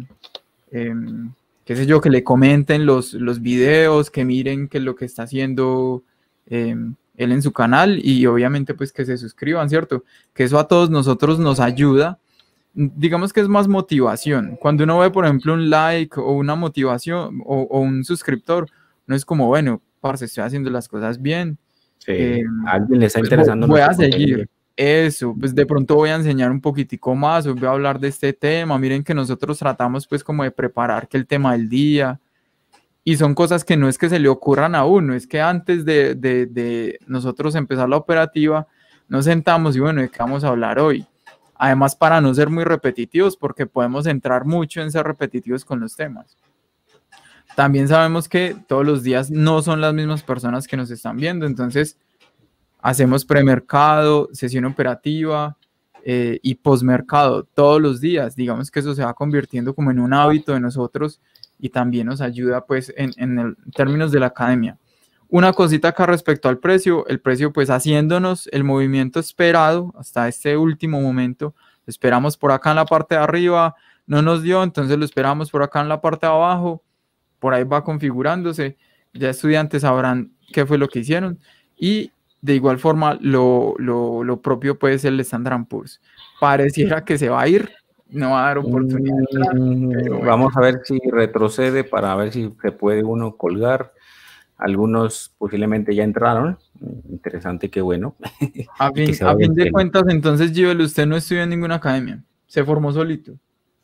eh, qué sé yo, que le comenten los, los videos, que miren qué es lo que está haciendo eh, él en su canal, y obviamente pues que se suscriban, ¿cierto? Que eso a todos nosotros nos ayuda. Digamos que es más motivación. Cuando uno ve, por ejemplo, un like o una motivación o, o un suscriptor, no es como, bueno, parce, estoy haciendo las cosas bien. Sí, eh, a alguien le está pues interesando. Voy a seguir contenido. Eso, pues de pronto voy a enseñar un poquitico más, voy a hablar de este tema. Miren que nosotros tratamos pues como de preparar que el tema del día, y son cosas que no es que se le ocurran a uno, es que antes de, de, de nosotros empezar la operativa, nos sentamos y bueno, ¿de qué vamos a hablar hoy? Además, para no ser muy repetitivos, porque podemos entrar mucho en ser repetitivos con los temas. También sabemos que todos los días no son las mismas personas que nos están viendo, entonces hacemos premercado, sesión operativa eh, y posmercado todos los días. Digamos que eso se va convirtiendo como en un hábito de nosotros, y también nos ayuda pues en, en, el, en términos de la academia. Una cosita acá respecto al precio, el precio pues haciéndonos el movimiento esperado hasta este último momento, lo esperamos por acá en la parte de arriba, no nos dio, entonces lo esperamos por acá en la parte de abajo. Por ahí va configurándose, ya estudiantes sabrán qué fue lo que hicieron, y de igual forma lo, lo, lo propio puede ser el Standard and Poor's. Pareciera que se va a ir, no va a dar oportunidad. Mm, pero vamos a ver si retrocede para ver si se puede uno colgar. Algunos posiblemente ya entraron, interesante, qué bueno. A fin, a fin de cuentas, entonces, Gibel, usted no estudió en ninguna academia, se formó solito.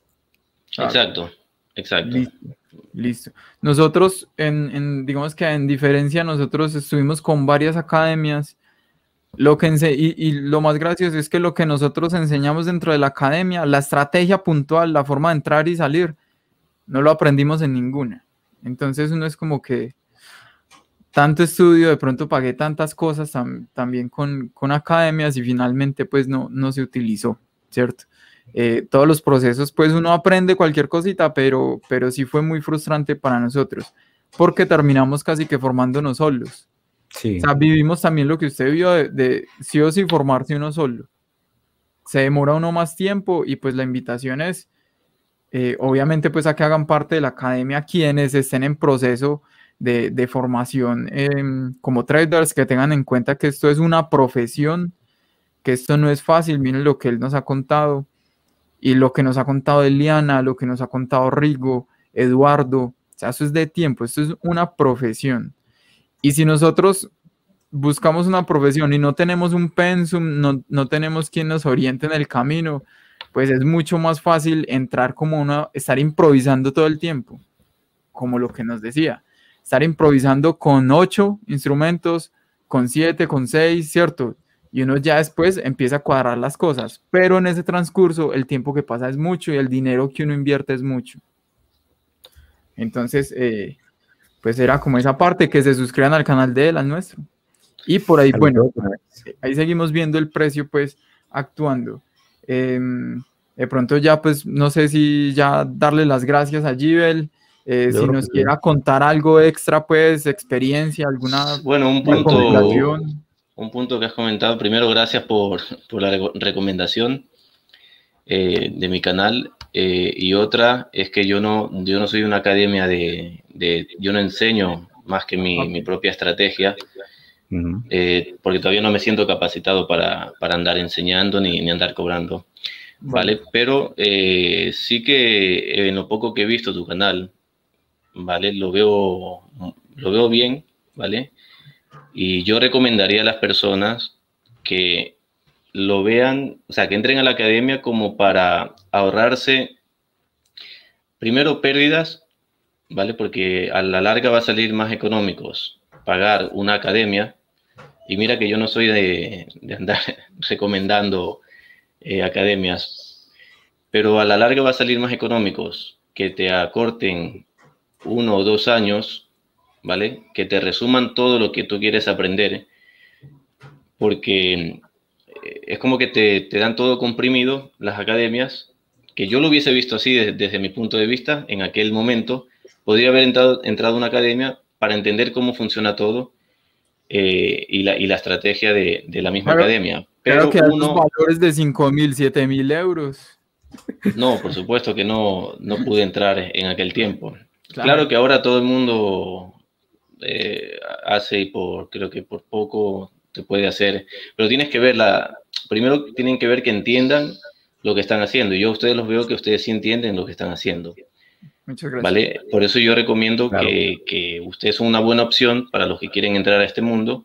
Exacto, exacto. Listo. Listo. Nosotros, en, en, digamos que en diferencia, nosotros estuvimos con varias academias. Lo que ense y, y lo más gracioso es que lo que nosotros enseñamos dentro de la academia, la estrategia puntual, la forma de entrar y salir, no lo aprendimos en ninguna. Entonces uno es como que tanto estudio, de pronto pagué tantas cosas tam también con, con academias, y finalmente pues no, no se utilizó, ¿cierto? Eh, todos los procesos, pues uno aprende cualquier cosita, pero, pero sí fue muy frustrante para nosotros, porque terminamos casi que formándonos solos. Sí. O sea, vivimos también lo que usted vio de, de sí o sí formarse uno solo. Se demora uno más tiempo, y pues la invitación es, eh, obviamente, pues a que hagan parte de la academia quienes estén en proceso de, de formación eh, como traders, que tengan en cuenta que esto es una profesión, que esto no es fácil. Miren lo que él nos ha contado. Y lo que nos ha contado Eliana, lo que nos ha contado Rigo, Eduardo, o sea, eso es de tiempo, esto es una profesión. Y si nosotros buscamos una profesión y no tenemos un pensum, no, no tenemos quien nos oriente en el camino, pues es mucho más fácil entrar como una, estar improvisando todo el tiempo, como lo que nos decía, estar improvisando con ocho instrumentos, con siete, con seis, ¿cierto? Y uno ya después empieza a cuadrar las cosas, pero en ese transcurso el tiempo que pasa es mucho y el dinero que uno invierte es mucho. Entonces, eh, pues era como esa parte, que se suscriban al canal de él, al nuestro. Y por ahí, bueno, ahí seguimos viendo el precio pues actuando. Eh, de pronto ya pues no sé si ya darle las gracias a Gibel, eh, si nos quiera contar algo extra, pues experiencia, alguna bueno, un punto... Un punto que has comentado, primero, gracias por, por la recomendación. eh, de mi canal, eh, y otra es que yo no, yo no soy una academia de, de yo no enseño más que mi, mi propia estrategia, uh-huh. eh, porque todavía no me siento capacitado para, para andar enseñando ni, ni andar cobrando, ¿vale? Vale. Pero eh, sí que en lo poco que he visto tu canal, ¿vale? Lo veo, lo veo bien, ¿vale? Y yo recomendaría a las personas que lo vean, o sea, que entren a la academia como para ahorrarse, primero, pérdidas, ¿vale? Porque a la larga va a salir más económicos pagar una academia. Y mira que yo no soy de, de andar recomendando eh, academias, pero a la larga va a salir más económicos que te acorten uno o dos años, ¿vale? Que te resuman todo lo que tú quieres aprender, porque es como que te, te dan todo comprimido las academias, que yo lo hubiese visto así desde, desde mi punto de vista en aquel momento. Podría haber entrado, entrado a una academia para entender cómo funciona todo eh, y, la, y la estrategia de, de la misma claro, academia. Pero claro que uno, hay valores de cinco mil, siete mil euros. No, por supuesto que no, no pude entrar en aquel tiempo. Claro, claro que ahora todo el mundo eh, hace y por, creo que por poco te puede hacer, pero tienes que ver la, primero tienen que ver que entiendan lo que están haciendo. Y yo a ustedes los veo que ustedes sí entienden lo que están haciendo. Muchas gracias. ¿Vale? Por eso yo recomiendo claro. que, que ustedes son una buena opción para los que quieren entrar a este mundo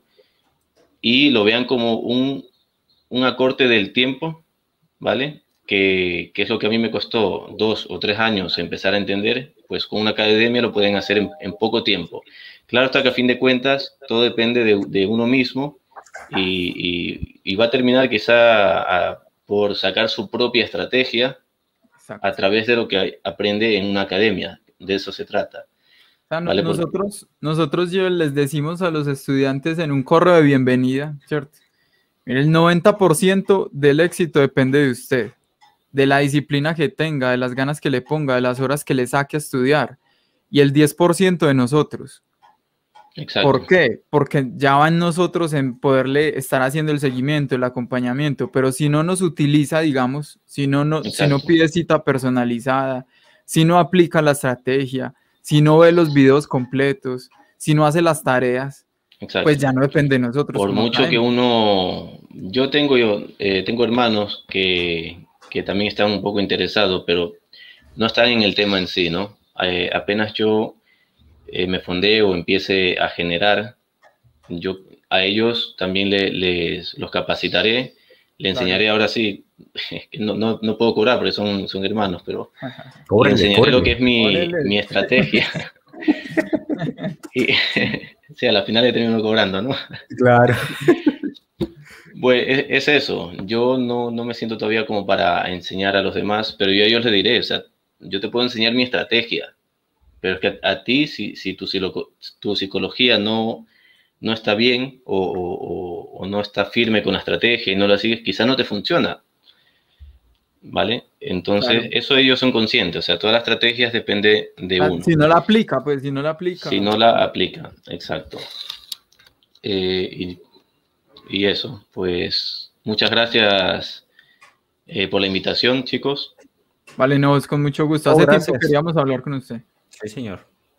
y lo vean como un, un acorte del tiempo, ¿vale? Que, que es lo que a mí me costó dos o tres años empezar a entender, pues con una academia lo pueden hacer en, en poco tiempo. Claro está que a fin de cuentas todo depende de, de uno mismo y, y, y va a terminar quizá a, por sacar su propia estrategia. Exacto. A través de lo que aprende en una academia. De eso se trata. O sea, no, ¿vale? nosotros, nosotros yo les decimos a los estudiantes en un correo de bienvenida, ¿cierto? Mire, el noventa por ciento del éxito depende de usted, de la disciplina que tenga, de las ganas que le ponga, de las horas que le saque a estudiar, y el diez por ciento de nosotros. Exacto. ¿Por qué? Porque ya va en nosotros en poderle estar haciendo el seguimiento, el acompañamiento, pero si no nos utiliza, digamos, si no, no, si no pide cita personalizada, si no aplica la estrategia, si no ve los videos completos, si no hace las tareas, exacto. Pues ya no depende de nosotros. Por mucho que uno, yo tengo, yo, eh, tengo hermanos que, que también están un poco interesados, pero no están en el tema en sí, ¿no? Eh, apenas yo Eh, me fondee o empiece a generar, yo a ellos también le, les los capacitaré, le enseñaré, ahora sí, no, no, no puedo cobrar porque son, son hermanos, pero córrele, le enseñaré córrele. Lo que es mi, mi estrategia. Y sí, a la final le termino cobrando, ¿no? Claro. Pues es, es eso, yo no, no me siento todavía como para enseñar a los demás, pero yo a ellos les diré, o sea, yo te puedo enseñar mi estrategia, pero es que a, a ti, si, si tu, tu psicología no, no está bien o, o, o no está firme con la estrategia y no la sigues, quizás no te funciona, ¿vale? Entonces, claro. Eso ellos son conscientes, o sea, todas las estrategias depende de ah, uno. Si no la aplica, pues, si no la aplica. Si no la aplica, exacto. Eh, y, y eso, pues, muchas gracias eh, por la invitación, chicos. Vale, no, es con mucho gusto. Hace oh, tiempo queríamos hablar con usted. Sí, señor.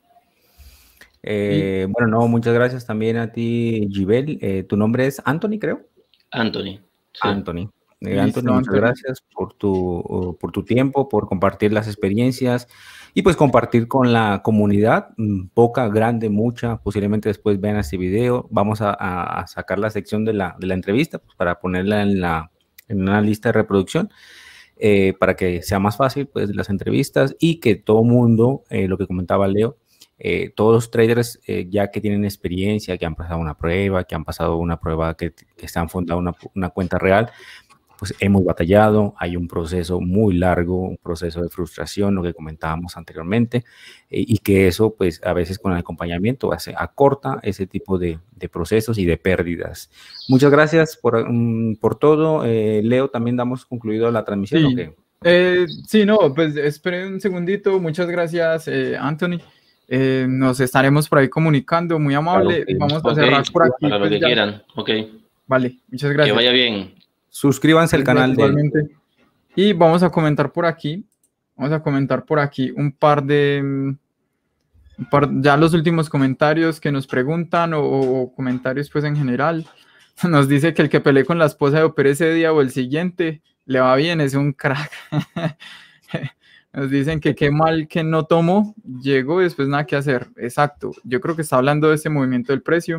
Eh, bueno, no, muchas gracias también a ti, Gibel. Eh, tu nombre es Anthony, creo. Anthony. Sí. Anthony. Eh, Anthony, muchas Anthony. gracias por tu, uh, por tu tiempo, por compartir las experiencias y pues compartir con la comunidad, poca, grande, mucha. Posiblemente después vean este video. Vamos a, a, a sacar la sección de la, de la entrevista pues, para ponerla en, la, en una lista de reproducción. Eh, para que sea más fácil pues las entrevistas y que todo mundo, eh, lo que comentaba Leo, eh, todos los traders eh, ya que tienen experiencia, que han pasado una prueba, que han pasado una prueba, que, que están fundando una, una cuenta real, pues hemos batallado, hay un proceso muy largo, un proceso de frustración, lo que comentábamos anteriormente, eh, y que eso pues a veces con el acompañamiento hace, acorta ese tipo de, de procesos y de pérdidas. Muchas gracias por, um, por todo. Eh, Leo, también damos concluido la transmisión. Sí, ¿o qué? Eh, sí no, pues esperen un segundito. Muchas gracias, eh, Anthony. Eh, nos estaremos por ahí comunicando, muy amable. Claro, Vamos a okay, cerrar por aquí. Para lo pues, que ya. quieran, ok. Vale, muchas gracias. Que vaya bien. Suscríbanse al canal de... Y vamos a comentar por aquí, vamos a comentar por aquí un par de, un par, ya los últimos comentarios que nos preguntan o, o comentarios pues en general. Nos dice que el que peleé con la esposa de Opera ese día o el siguiente le va bien, es un crack. Nos dicen que qué mal que no tomó, llegó y después nada que hacer. Exacto, yo creo que está hablando de ese movimiento del precio.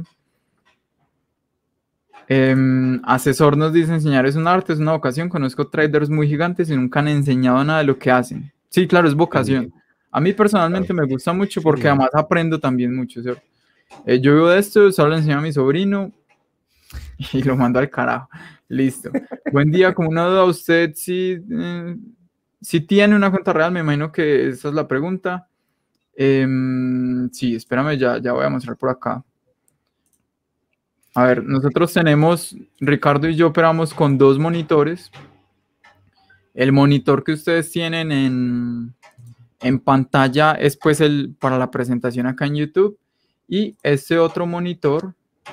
Eh, asesor nos dice, enseñar es un arte, es una vocación. Conozco traders muy gigantes y nunca han enseñado nada de lo que hacen. Sí, claro, es vocación. A mí personalmente me gusta mucho porque además aprendo también mucho, ¿cierto? Eh, yo vivo de esto, solo le enseño a mi sobrino y lo mando al carajo. Listo. Buen día, como una duda, usted si, eh, si tiene una cuenta real, me imagino que esa es la pregunta. Eh, sí, espérame, ya, ya voy a mostrar por acá. A ver, nosotros tenemos, Ricardo y yo operamos con dos monitores. El monitor que ustedes tienen en, en pantalla es pues el para la presentación acá en YouTube. Y este otro monitor,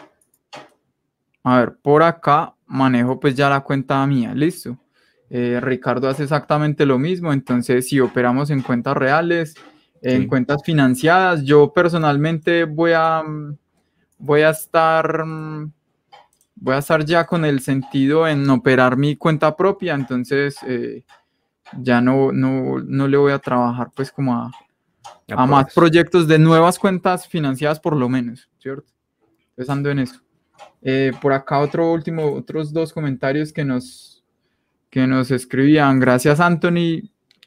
a ver, por acá manejo pues ya la cuenta mía, listo. Eh, Ricardo hace exactamente lo mismo, entonces si operamos en cuentas reales, en Sí. cuentas financiadas, yo personalmente voy a... Voy a estar, voy a estar ya con el sentido en operar mi cuenta propia, entonces eh, ya no, no, no le voy a trabajar pues como a, a más proyectos de nuevas cuentas financiadas por lo menos, ¿cierto? Pensando en eso. Eh, por acá otro último, otros dos comentarios que nos, que nos escribían. Gracias, Anthony.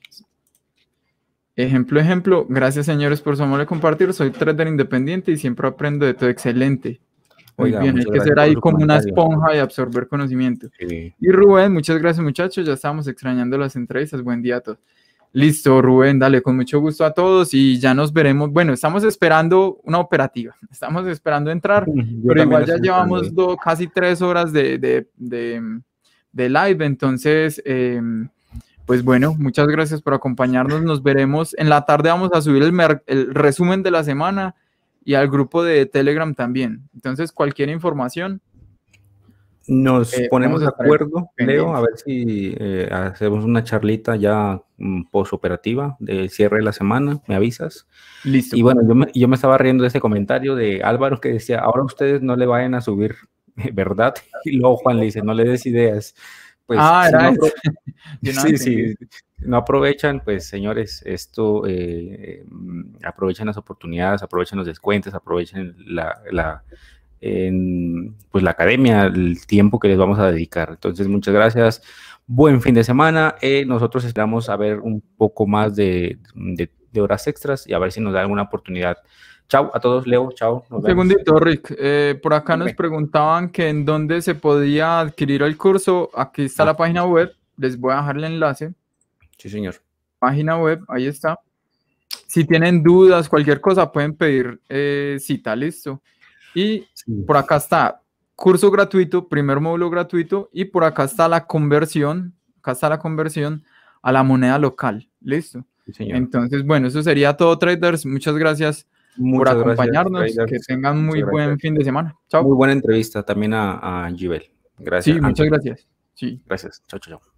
Ejemplo, ejemplo. Gracias, señores, por su amor de compartir. Soy trader independiente y siempre aprendo de todo. Excelente. Muy Oiga, bien, hay que ser ahí como una esponja y absorber conocimiento. Sí. Y Rubén, muchas gracias, muchachos. Ya estamos extrañando las entrevistas. Buen día a todos. Listo, Rubén, dale, con mucho gusto a todos y ya nos veremos. Bueno, estamos esperando una operativa. Estamos esperando entrar, Yo pero igual ya estoy llevamos do, casi tres horas de, de, de, de live. Entonces, eh, pues bueno, muchas gracias por acompañarnos. Nos veremos. En la tarde vamos a subir el, el resumen de la semana y al grupo de Telegram también. Entonces, cualquier información. Nos eh, ponemos de acuerdo, Leo, a ver si eh, hacemos una charlita ya um, post-operativa de cierre de la semana, me avisas. Listo. Y bueno, yo me, yo me estaba riendo de ese comentario de Álvaro que decía, ahora ustedes no le vayan a subir, ¿verdad? Y luego Juan le dice, no le des ideas. Pues, ah, si era no, no sí, sí, no aprovechan, pues señores, esto, eh, aprovechen las oportunidades, aprovechen los descuentos, aprovechen la, la, en, pues la academia, el tiempo que les vamos a dedicar. Entonces, muchas gracias, buen fin de semana, eh, nosotros esperamos a ver un poco más de, de, de horas extras y a ver si nos da alguna oportunidad. Chao a todos, Leo, chao. Un segundito, Rick. Eh, por acá nos preguntaban que en dónde se podía adquirir el curso. Aquí está ah. la página web. Les voy a dejar el enlace. Sí, señor. Página web, ahí está. Si tienen dudas, cualquier cosa, pueden pedir eh, cita, listo. Y sí. Por acá está curso gratuito, primer módulo gratuito. Y por acá está la conversión. Acá está la conversión a la moneda local, listo. Sí, señor. Entonces, bueno, eso sería todo, traders. Muchas gracias. Muchas por acompañarnos, gracias, que tengan muy Muchas buen gracias. fin de semana. Chao. Muy buena entrevista también a, a Gibel. Gracias. Sí, muchas Anthony. gracias. Sí. Gracias. Chao, chao.